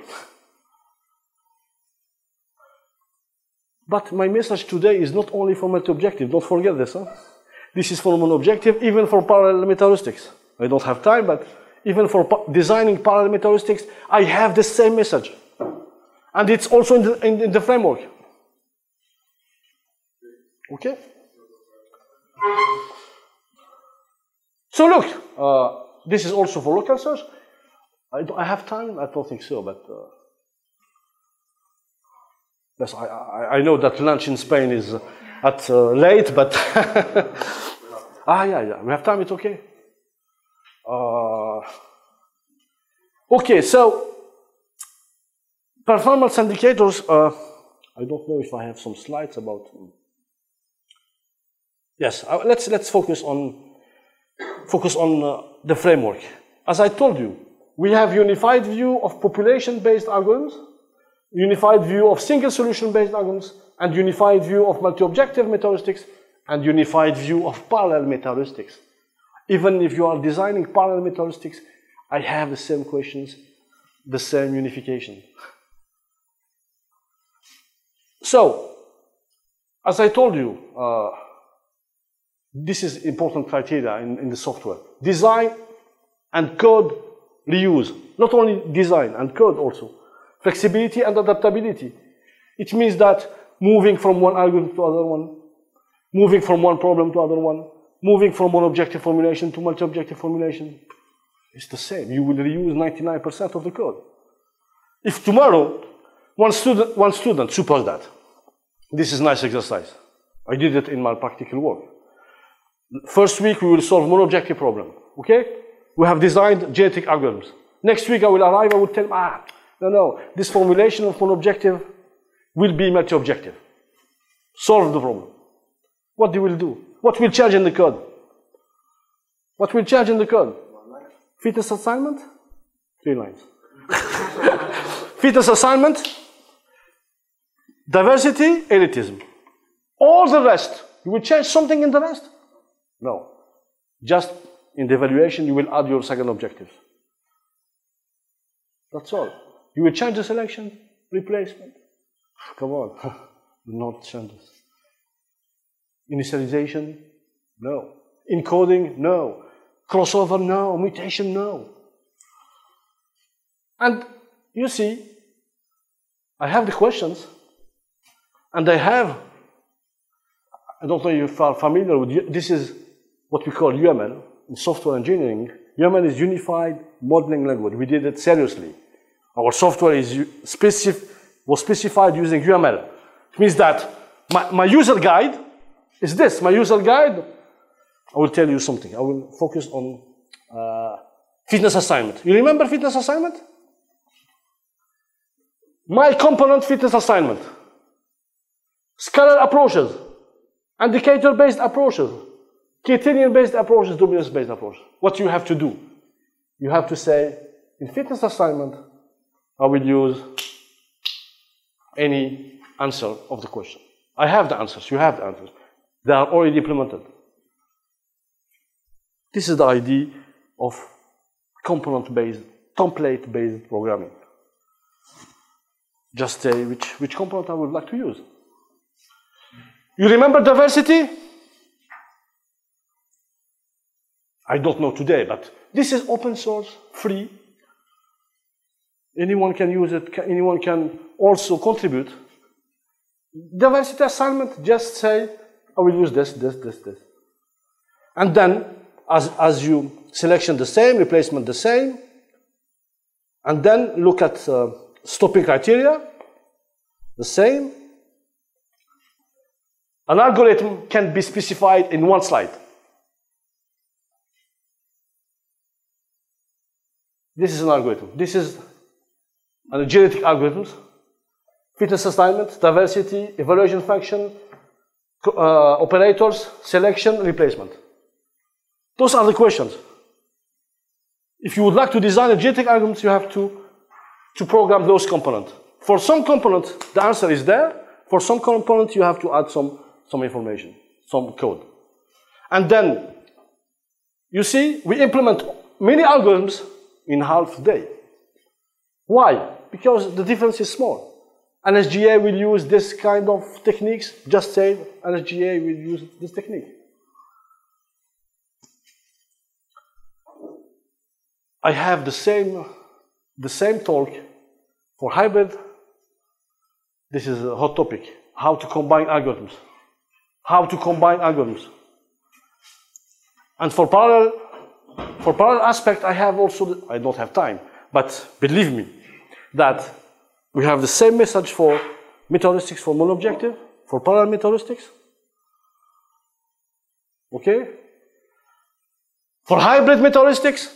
But my message today is not only for multi-objective, don't forget this. Huh? This is for mono-objective, even for parallel meta-heuristics. I don't have time, but even for designing parallel meta-heuristics, I have the same message. And it's also in the framework. Okay? So look, this is also for local search. I have time? I don't think so, but yes, I know that lunch in Spain is at late, but yeah, we have time. It's okay. Okay, so performance indicators. I don't know if I have some slides about. Yes, let's focus on the framework. As I told you, we have unified view of population-based algorithms, unified view of single solution-based algorithms, and unified view of multi-objective meta-heuristics, and unified view of parallel meta-heuristics. Even if you are designing parallel meta-heuristics, I have the same questions, the same unification. So, as I told you, this is important criteria in the software. Design and code reuse. Not only design and code also. Flexibility and adaptability. It means that moving from one algorithm to other one, moving from one problem to other one, moving from one objective formulation to multi-objective formulation, it's the same. You will reuse 99% of the code. If tomorrow, one student, suppose that. This is a nice exercise. I did it in my practical work. First week, we will solve one objective problem, okay? We have designed genetic algorithms. Next week, I will arrive, I will tell them, no, this formulation of one objective will be multi-objective. Solve the problem. What they will do? What will change in the code? What will change in the code? Fitness assignment? 3 lines. Fitness assignment, diversity, elitism. All the rest, you will change something in the rest? No. Just in the evaluation, you will add your second objective. That's all. You will change the selection, replacement. Come on, do not change this. Initialization, no. Encoding, no. Crossover, no. Mutation, no. And you see, I have the questions, and I don't know if you are familiar with, this is what we call UML in software engineering. UML is Unified Modeling Language. We did it seriously. Our software was specified using UML. It means that my user guide is this. My user guide, I will tell you something. I will focus on fitness assignment. You remember fitness assignment? My component fitness assignment. Scalar approaches, indicator-based approaches, criterion-based approaches, dominance-based approaches. What you have to do? You have to say, in fitness assignment, I will use any answer of the question. I have the answers, you have the answers. They are already implemented. This is the idea of component-based, template-based programming. Just say which component I would like to use. You remember diversity? I don't know today, but this is open source, free. Anyone can use it, anyone can also contribute. Diversity assignment, just say, I will use this. And then, as you selection the same, replacement the same, and then look at stopping criteria, the same. An algorithm can be specified in one slide. This is an algorithm. This is an genetic algorithms, fitness assignment, diversity, evaluation function, operators, selection, replacement. Those are the questions. If you would like to design a genetic algorithm, you have to program those components. For some components, the answer is there. For some components, you have to add some information, some code. And then, you see, we implement many algorithms in half a day. Why? Because the difference is small. NSGA will use this kind of techniques. Just say NSGA will use this technique. I have the same talk for hybrid. This is a hot topic. How to combine algorithms. How to combine algorithms. And for parallel For parallel aspect, I have also, I don't have time, but believe me, that we have the same message for meteoristics for mono-objective, for parallel meteoristics. Okay? For hybrid meteoristics,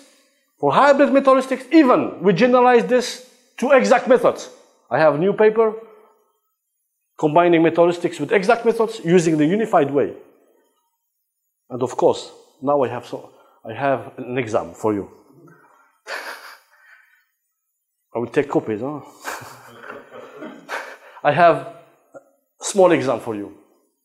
even we generalize this to exact methods. I have a new paper combining meteoristics with exact methods using the unified way. And of course, now I have an exam for you. I will take copies, huh? I have a small exam for you.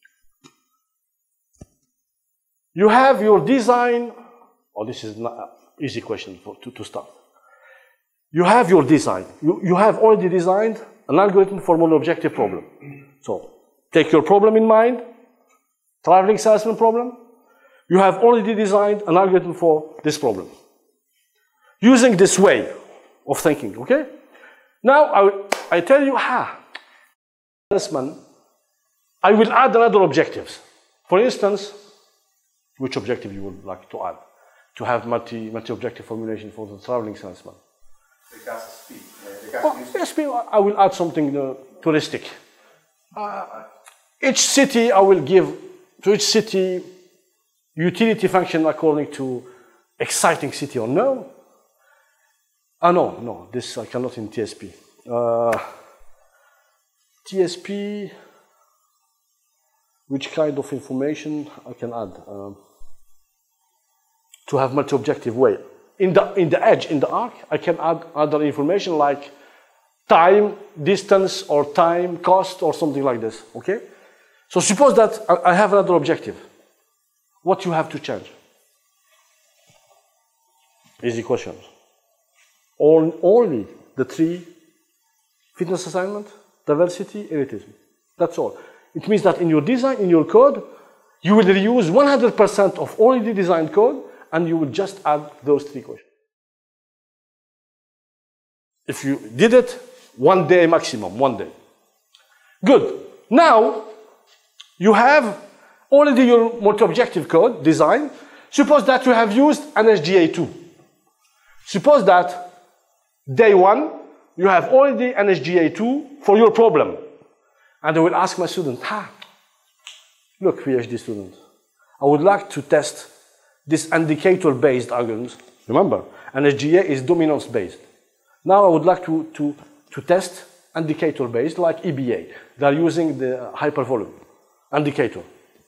You have your design, this is not an easy question to start. You have your design. You have already designed an algorithm for mono-objective problem. So, take your problem in mind, traveling salesman problem. You have already designed an algorithm for this problem. Using this way of thinking, okay? Now, I tell you, salesman, I will add another objectives. For instance, which objective you would like to add? To have multi-objective formulation for the traveling salesman. The gas speed. The gas speed. I will add something touristic. Each city, I will give to each city utility function according to exciting city or no. No, this I cannot in TSP. TSP, which kind of information I can add? To have multi-objective way. In the edge, in the arc, I can add other information like time, distance, or time, cost, or something like this, okay? So suppose that I have another objective. What you have to change? Easy questions. Only the three: fitness assignment, diversity, elitism. That's all. It means that in your design, in your code, you will reuse 100% of already designed code, and you will just add those three questions. If you did it, 1 day maximum, 1 day. Good. Now, you have already your multi-objective code design. Suppose that you have used an SGA2. Suppose that day 1, you have already an SGA2 for your problem. And I will ask my student, look, PhD student, I would like to test this indicator-based algorithms. Remember, an SGA is dominance-based. Now I would like to test indicator-based like EBA. They are using the hypervolume indicator.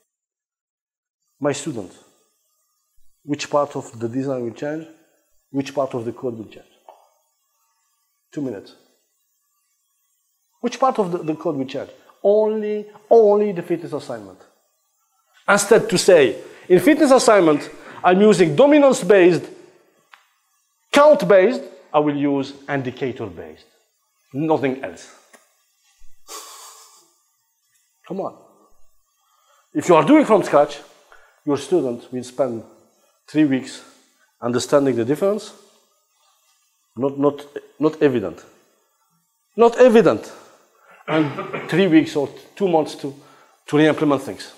My student, which part of the design will change? Which part of the code will change? 2 minutes. Which part of the code will change? Only the fitness assignment. Instead to say, in fitness assignment, I'm using dominance-based, count-based, I will use indicator-based. Nothing else. Come on. If you are doing from scratch, your student will spend 3 weeks understanding the difference. Not evident. Not evident. And 3 weeks or 2 months to re-implement things.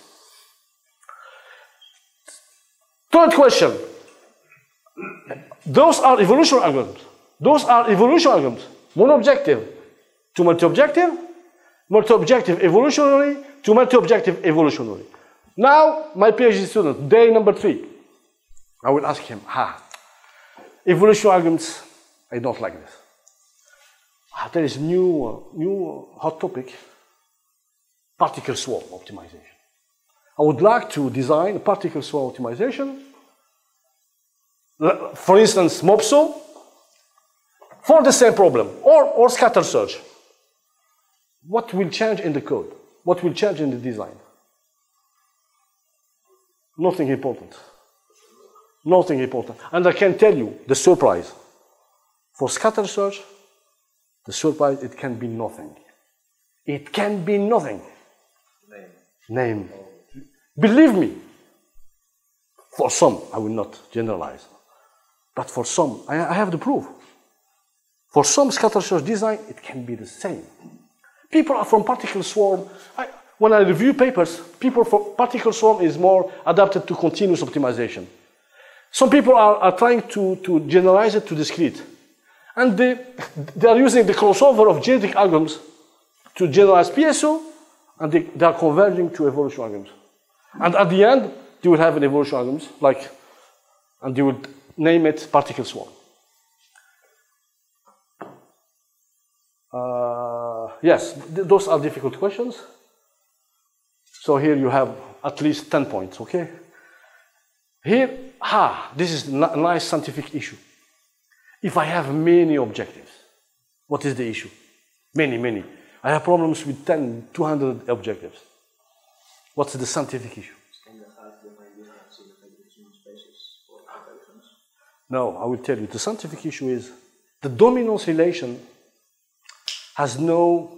Third question. Those are evolutionary algorithms. Those are evolutionary algorithms. Mono-objective to multi-objective, multi-objective evolutionary to multi-objective evolutionary. Now, my PhD student, day number 3, I will ask him, evolutionary algorithms, I don't like this. There is new hot topic, particle swarm optimization. I would like to design a particle swarm optimization, for instance, MOPSO, for the same problem, or scatter search. What will change in the code? What will change in the design? Nothing important. Nothing important. And I can tell you the surprise. For scatter search, the surprise, it can be nothing. It can be nothing. Name. Believe me. For some, I will not generalize. But for some, I have the proof. For some scatter search design, it can be the same. People are from particle swarm. When I review papers, people for particle swarm is more adapted to continuous optimization. Some people are trying to generalize it to discrete. And they are using the crossover of genetic algorithms to generalize PSO, and they are converging to evolution algorithms. And at the end, you will have an evolution algorithms, and you will name it particle swarm. Yes, those are difficult questions. So here you have at least 10 points, okay? Here, this is a nice scientific issue. If I have many objectives, what is the issue? Many. I have problems with 10, 200 objectives. What's the scientific issue? No, I will tell you. The scientific issue is the dominance relation has no,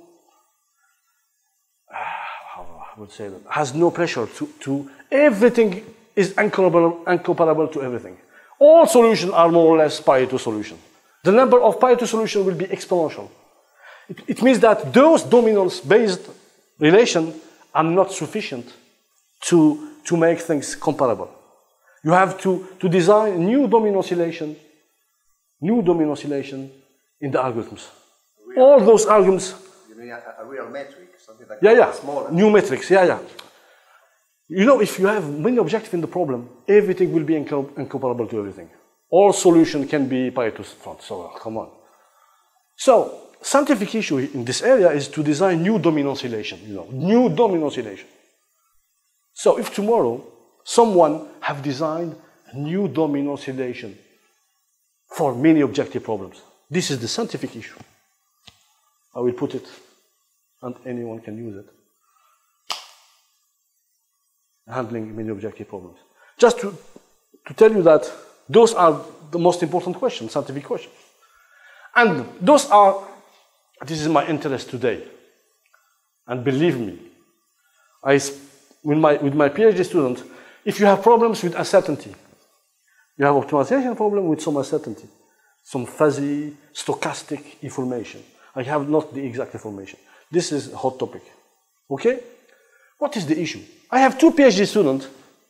I would say that, has no pressure to everything is incomparable to everything. All solutions are more or less Pareto solutions. The number of Pareto solutions will be exponential. It means that those dominance-based relations are not sufficient to make things comparable. You have to design new dominance relation in the algorithms. All those algorithms. You mean a real metric, something like smaller? New metrics, You know, if you have many objectives in the problem, everything will be incomparable to everything. All solution can be Pareto front, so come on. So, scientific issue in this area is to design new dominance relation, new dominance relation. So, if tomorrow someone have designed a new dominance relation for many objective problems, this is the scientific issue. I will put it, and anyone can use it. Handling many objective problems. Just to tell you that those are the most important questions, scientific questions. And this is my interest today. And believe me, with my PhD student, if you have problems with uncertainty, you have optimization problem with some uncertainty, some fuzzy, stochastic information. I have not the exact information. This is a hot topic. Okay? What is the issue? I have two PhD students,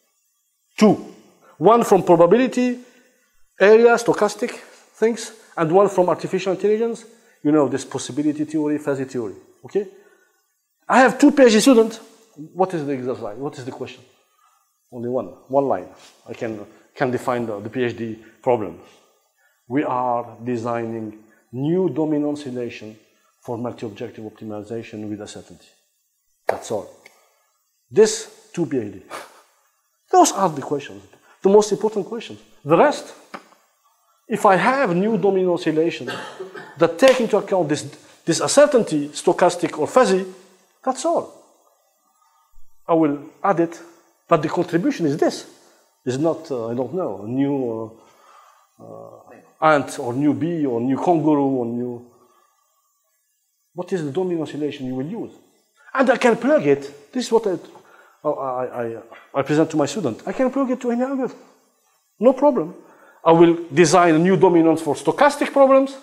one from probability area, stochastic things, and one from artificial intelligence, this possibility theory, fuzzy theory, okay? I have two PhD students. What is the exercise? What is the question? Only one line. I can define the PhD problem. We are designing new dominance relation for multi-objective optimization with uncertainty. That's all. This, two PhD. Those are the questions, the most important questions. The rest, if I have new dominance relation that take into account this uncertainty, stochastic or fuzzy, that's all. I will add it, but the contribution is this. It's not, I don't know, a new ant or new bee or new kangaroo or new... What is the dominance relation you will use? And I can plug it. This is what I present to my student. I can plug it to any algorithm. No problem. I will design a new dominance for stochastic problems.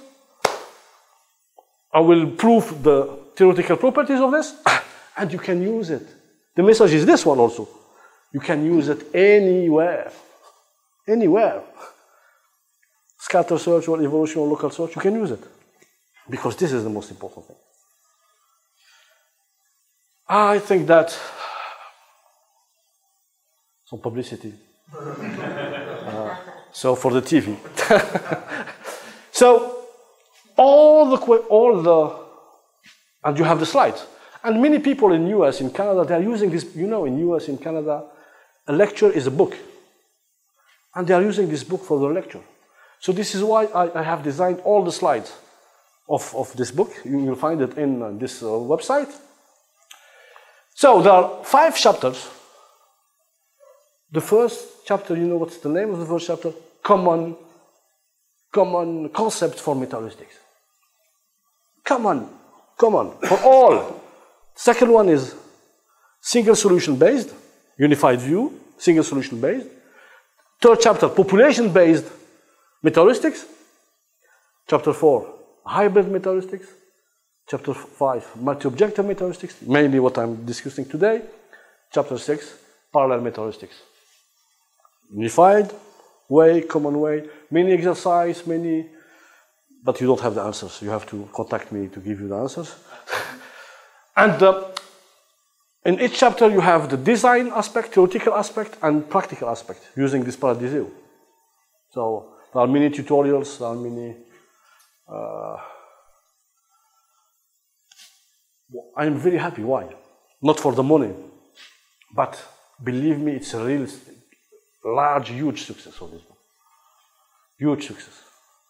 I will prove the theoretical properties of this, and you can use it. The message is this one also. You can use it anywhere. Anywhere. Scatter search or evolution or local search, you can use it. Because this is the most important thing. I think that some publicity. So for the TV. So and you have the slides. And many people in US, in Canada, they are using this, in US, in Canada, a lecture is a book. And they are using this book for the lecture. So this is why I have designed all the slides of this book. You will find it in this website. So there are 5 chapters. The first chapter, what's the name of the first chapter? Common concept for meta-heuristics. Common, for all. Second one is single solution based, unified view, single solution based. Third chapter, population based meta-heuristics. Chapter 4, hybrid meta-heuristics. Chapter 5, multi-objective meta-heuristics, mainly what I'm discussing today. Chapter 6, parallel meta-heuristics. Unified, way, common way, many exercise, many, but you don't have the answers. You have to contact me to give you the answers. And in each chapter, you have the design aspect, theoretical aspect, and practical aspect using this Paradiso. So there are many tutorials, there are many. I'm very happy. Why? Not for the money, but believe me, it's a real large, huge success for this book. Huge success.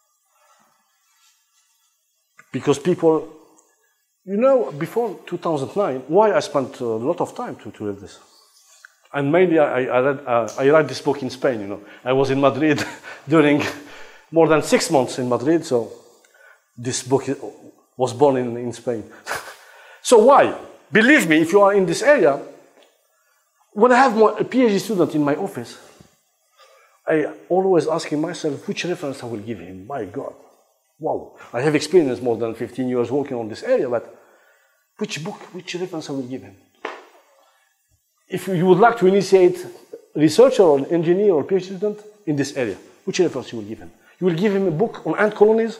Because people, you know, before 2009, why I spent a lot of time to read this. And mainly I read this book in Spain, you know. I was in Madrid during more than 6 months in Madrid, so this book was born in Spain. So why? Believe me, if you are in this area, when I have a PhD student in my office, I always asking myself which reference I will give him. My God, wow! I have experience more than 15 years working on this area, but which book, which reference I will give him? If you would like to initiate researcher or engineer or PhD student in this area, which reference you will give him? You will give him a book on ant colonies.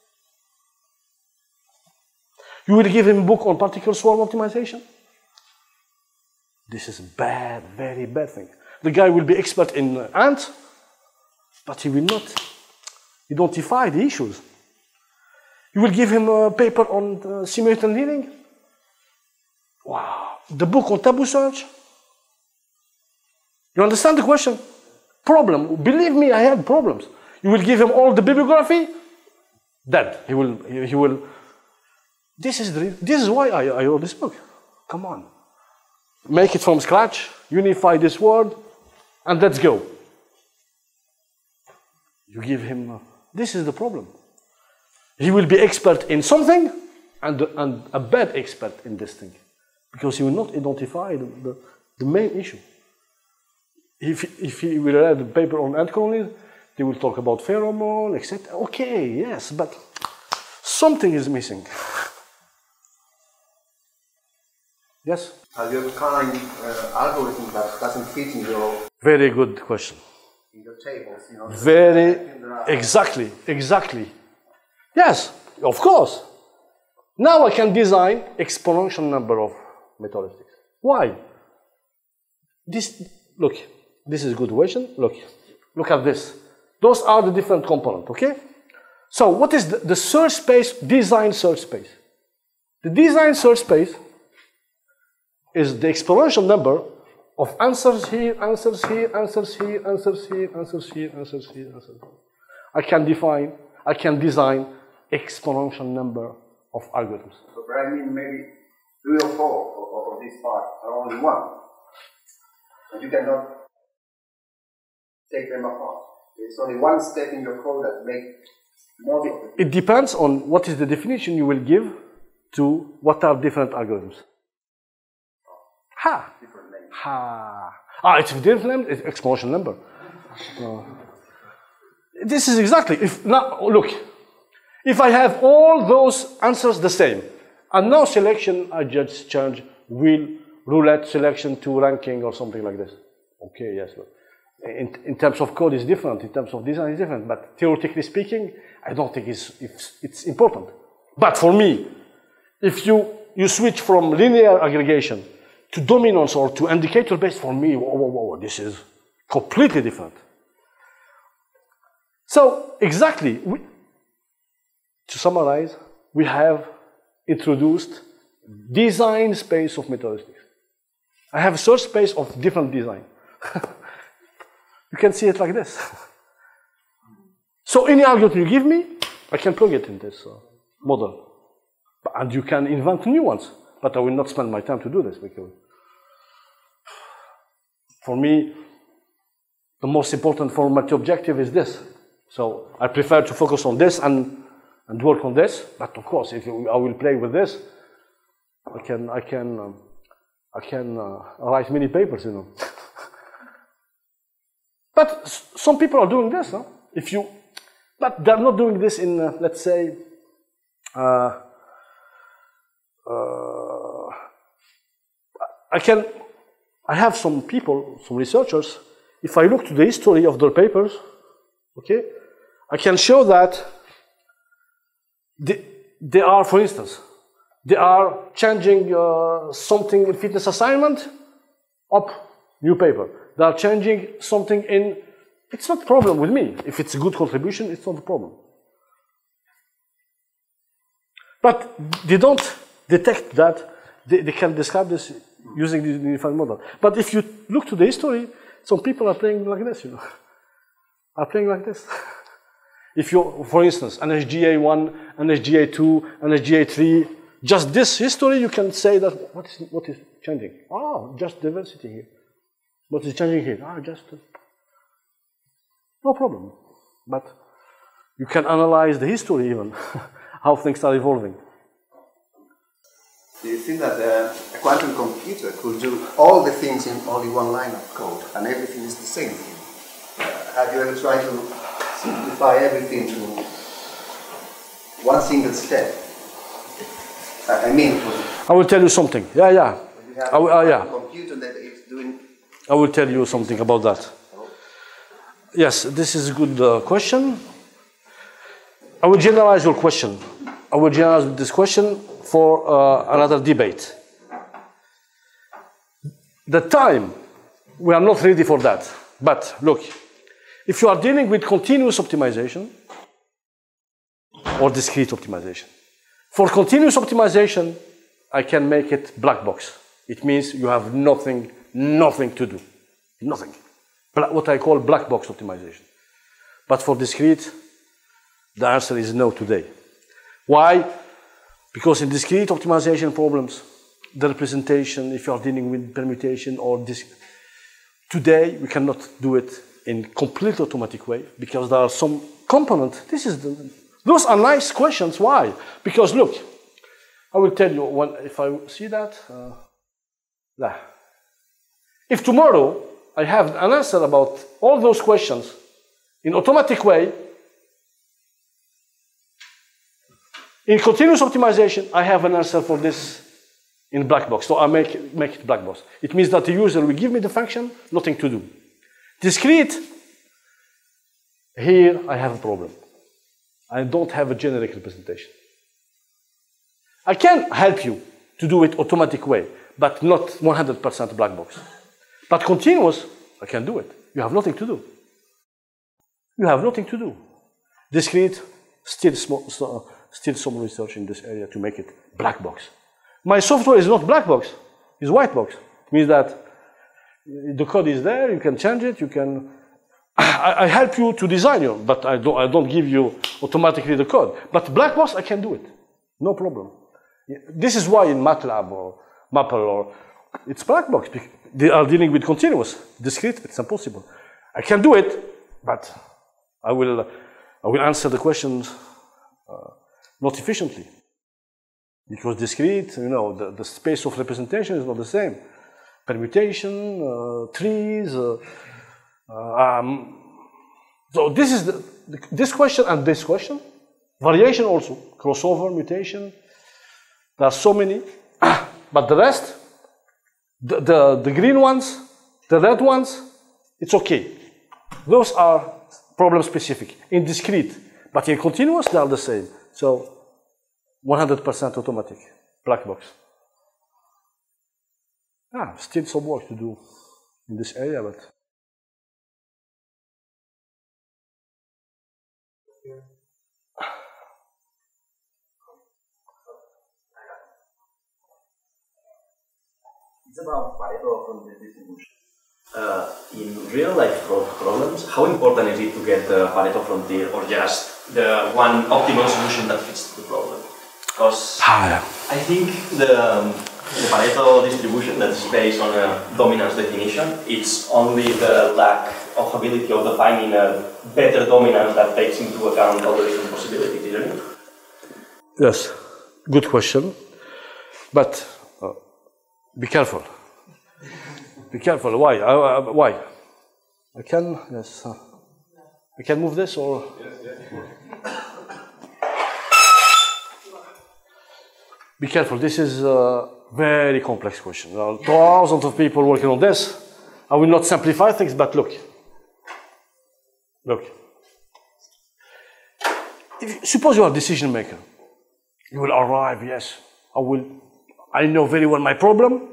You will give him a book on particle swarm optimization. This is bad, very bad thing. The guy will be expert in ants, but he will not identify the issues. You will give him a paper on simulated annealing. Wow. The book on taboo search. You understand the question? Problem. Believe me, I had problems. You will give him all the bibliography, dead. He will. This is why I wrote this book. Come on. Make it from scratch, unify this word, and let's go. You give him, this is the problem. He will be expert in something and a bad expert in this thing. Because he will not identify the main issue. If he will read a paper on ant colonies, they will talk about pheromone, etc. Okay, yes, but something is missing. Yes? Have you ever found algorithm that doesn't fit in your Very good question. in your tables? You know, Very, exactly. Yes, of course. Now I can design exponential number of methodologies. Why? Look, this is a good question. Look at this. Those are the different components, okay? So what is the search space, design search space? The design search space is the exponential number of answers here, answers here, answers here, answers here, answers here, answers here, answers here. I can design exponential number of algorithms. So, but I mean, maybe 3 or 4 of this part are only one. And you cannot take them apart. It's only one step in your code that makes more of it. It depends on what is the definition you will give to what are different algorithms. Different names. It's a different name, it's exponential number. This is exactly, if I have all those answers the same, and now selection, I just change wheel, roulette selection to ranking or something like this. Okay, yes. In terms of code, it's different. In terms of design, it's different. But theoretically speaking, I don't think it's important. But for me, if you switch from linear aggregation to dominance or to indicator-based, for me, whoa, this is completely different. So, exactly, to summarize, we have introduced design space of methodologies. I have a search space of different design. You can see it like this. So any algorithm you give me, I can plug it in this model. And you can invent new ones. But I will not spend my time to do this because for me, the most important formative objective is this. So I prefer to focus on this and work on this. But of course, if I will play with this, I can write many papers, you know. But some people are doing this, huh? But they're not doing this in, let's say, I have some people, some researchers, if I look to the history of their papers, Okay? I can show that they are, for instance, they are changing something in fitness assignment, up, new paper. They are changing something in, it's not a problem with me. If it's a good contribution, it's not a problem. But they don't detect that they can describe this using the unified model. But if you look to the history, some people are playing like this, you know, are playing like this. If you, for instance, NSGA1, NSGA2, NSGA3, just this history, you can say that what is changing? Oh, just diversity here. What is changing here? Ah, just no problem. But you can analyze the history even, how things are evolving. Do you think that a quantum computer could do all the things in only one line of code and everything is the same thing? Have you ever tried to simplify everything to one single step? I mean, I will tell you something. Yeah. you have yeah. a computer that is doing. I will tell you something about that. Yes, this is a good question. I will generalize your question. I will generalize this question for another debate. The time, we are not ready for that. But look, if you are dealing with continuous optimization or discrete optimization, for continuous optimization, I can make it black box. It means you have nothing to do. Nothing. What I call black box optimization. But for discrete, the answer is no today. Why? Because in discrete optimization problems, the representation, if you are dealing with permutation or today we cannot do it in completely automatic way because there are some components. Those are nice questions. Why? Because look, I will tell you if I see that. If tomorrow I have an answer about all those questions in automatic way, in continuous optimization, I have an answer for this in black box. So I make it black box. It means that the user will give me the function, nothing to do. Discrete, here I have a problem. I don't have a generic representation. I can help you to do it automatic way, but not 100% black box. But continuous, I can do it. You have nothing to do. You have nothing to do. Discrete, still some research in this area to make it black box. My software is not black box, it's white box. It means that the code is there, you can change it, you can. I help you to design it, but I don't give you automatically the code. But black box, I can do it, no problem. This is why in MATLAB or Maple or it's black box. They are dealing with continuous, discrete. It's impossible. I can do it, but I will answer the questions not efficiently because discrete, you know, the space of representation is not the same. Permutation, trees. So this is this question and this question. Variation also, crossover, mutation. There are so many, but the rest, the green ones, the red ones, it's okay. Those are problem specific in discrete, but in continuous they are the same. So 100% automatic, black box. Still some work to do in this area, but. It's about Pareto from the distribution. In real life problems, how important is it to get the Pareto frontier or just the one optimal solution that fits the problem? Because I think the Pareto distribution that's based on a dominance definition, it's only the lack of ability of defining a better dominance that takes into account all the different possibilities, isn't it? Yes, good question. But be careful. Be careful. Why? Why? I can. Yes. I can move this or. Be careful. This is a very complex question. There are thousands of people working on this. I will not simplify things, but look. Look. Suppose you are a decision maker. You will arrive, yes, I know very well my problem.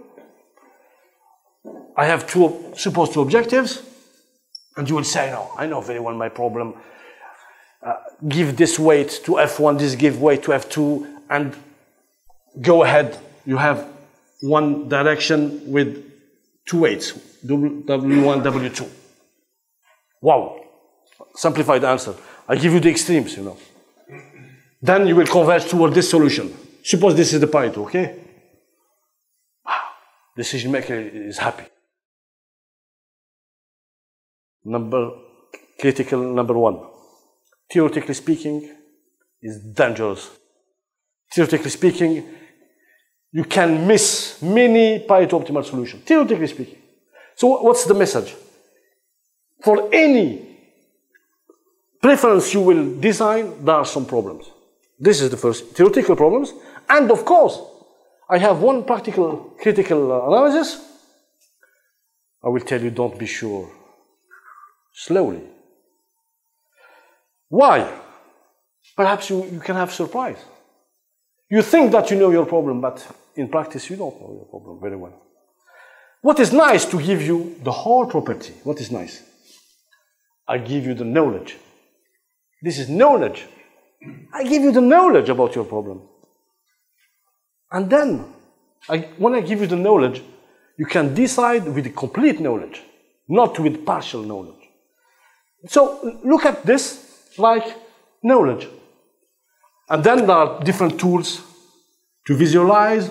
I have two objectives, and you will say, no, I know very well my problem. Give this weight to F1, this give weight to F2, and go ahead. You have one direction with two weights, W1, W2. Wow, simplified answer. I give you the extremes, you know. Then you will converge toward this solution. Suppose this is the Pareto, okay? Wow, decision maker is happy. Critical number one. Theoretically speaking, is dangerous. Theoretically speaking, you can miss many Pareto optimal solutions, theoretically speaking. So what's the message? For any preference you will design, there are some problems. This is the first, theoretical problems. And of course, I have one practical critical analysis. I will tell you, don't be sure. Slowly. Why? Perhaps you can have surprise. You think that you know your problem, but in practice you don't know your problem very well. What is nice to give you the whole property? What is nice? I give you the knowledge. This is knowledge. I give you the knowledge about your problem. And then, when I give you the knowledge, you can decide with the complete knowledge, not with partial knowledge. So look at this like knowledge. And then there are different tools to visualize,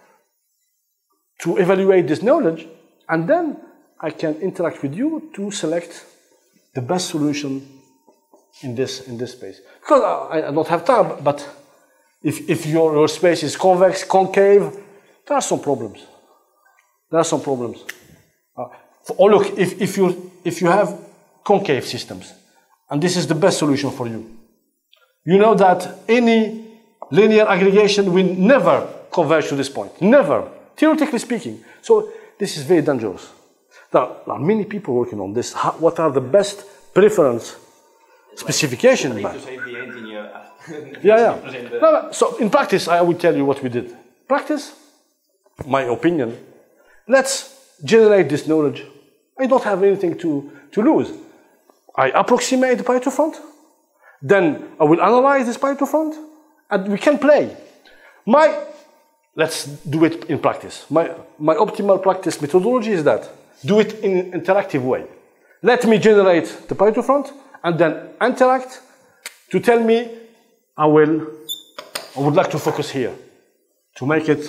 to evaluate this knowledge, and then I can interact with you to select the best solution in this space. Because I don't have time, but if your space is convex, concave, there are some problems. There are some problems. Oh look, if you have concave systems, and this is the best solution for you, you know that any linear aggregation will never converge to this point. Never, theoretically speaking. So this is very dangerous. There are many people working on this. What are the best preference specification? I need to say the engineer. Yeah. No, so in practice, I will tell you what we did. Practice, my opinion, let's generate this knowledge. I don't have anything to lose. I approximate the Pareto front, then I will analyze this Pareto front, and we can play. Let's do it in practice. My optimal practice methodology is that. Do it in an interactive way. Let me generate the Pareto front, and then interact to tell me I would like to focus here. To make it,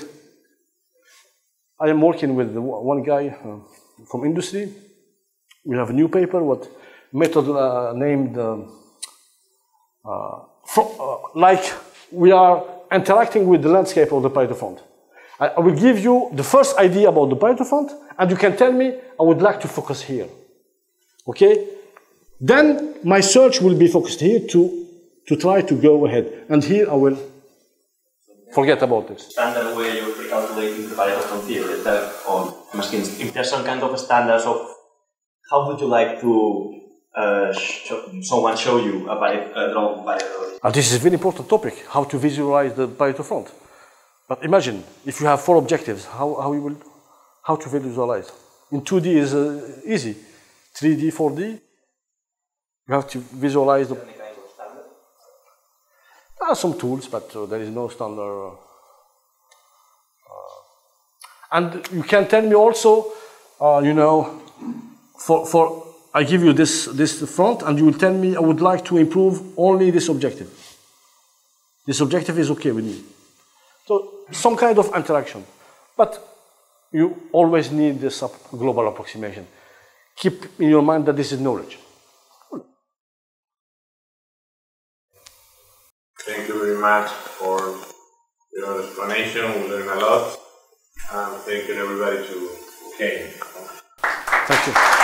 I am working with one guy from industry. We have a new paper, what method named like we are interacting with the landscape of the Pareto front. I will give you the first idea about the Pareto front, and you can tell me I would like to focus here. Okay? Then my search will be focused here to try to go ahead. And here I will forget about this. Standard way you're calculating the Pareto front theory, I'm asking if there's some kind of standards of how would you like to someone show you a Pareto? This is a very important topic, how to visualize the Pareto front. But imagine, if you have 4 objectives, how to visualize? In 2D is easy. 3D, 4D, you have to visualize the... There are some tools, but there is no standard. And you can tell me also, you know, I give you this front, and you will tell me I would like to improve only this objective. This objective is okay with me. So some kind of interaction, but you always need this global approximation. Keep in your mind that this is knowledge. Thank you very much for your explanation. We learned a lot. And thank you everybody who came. Thank you.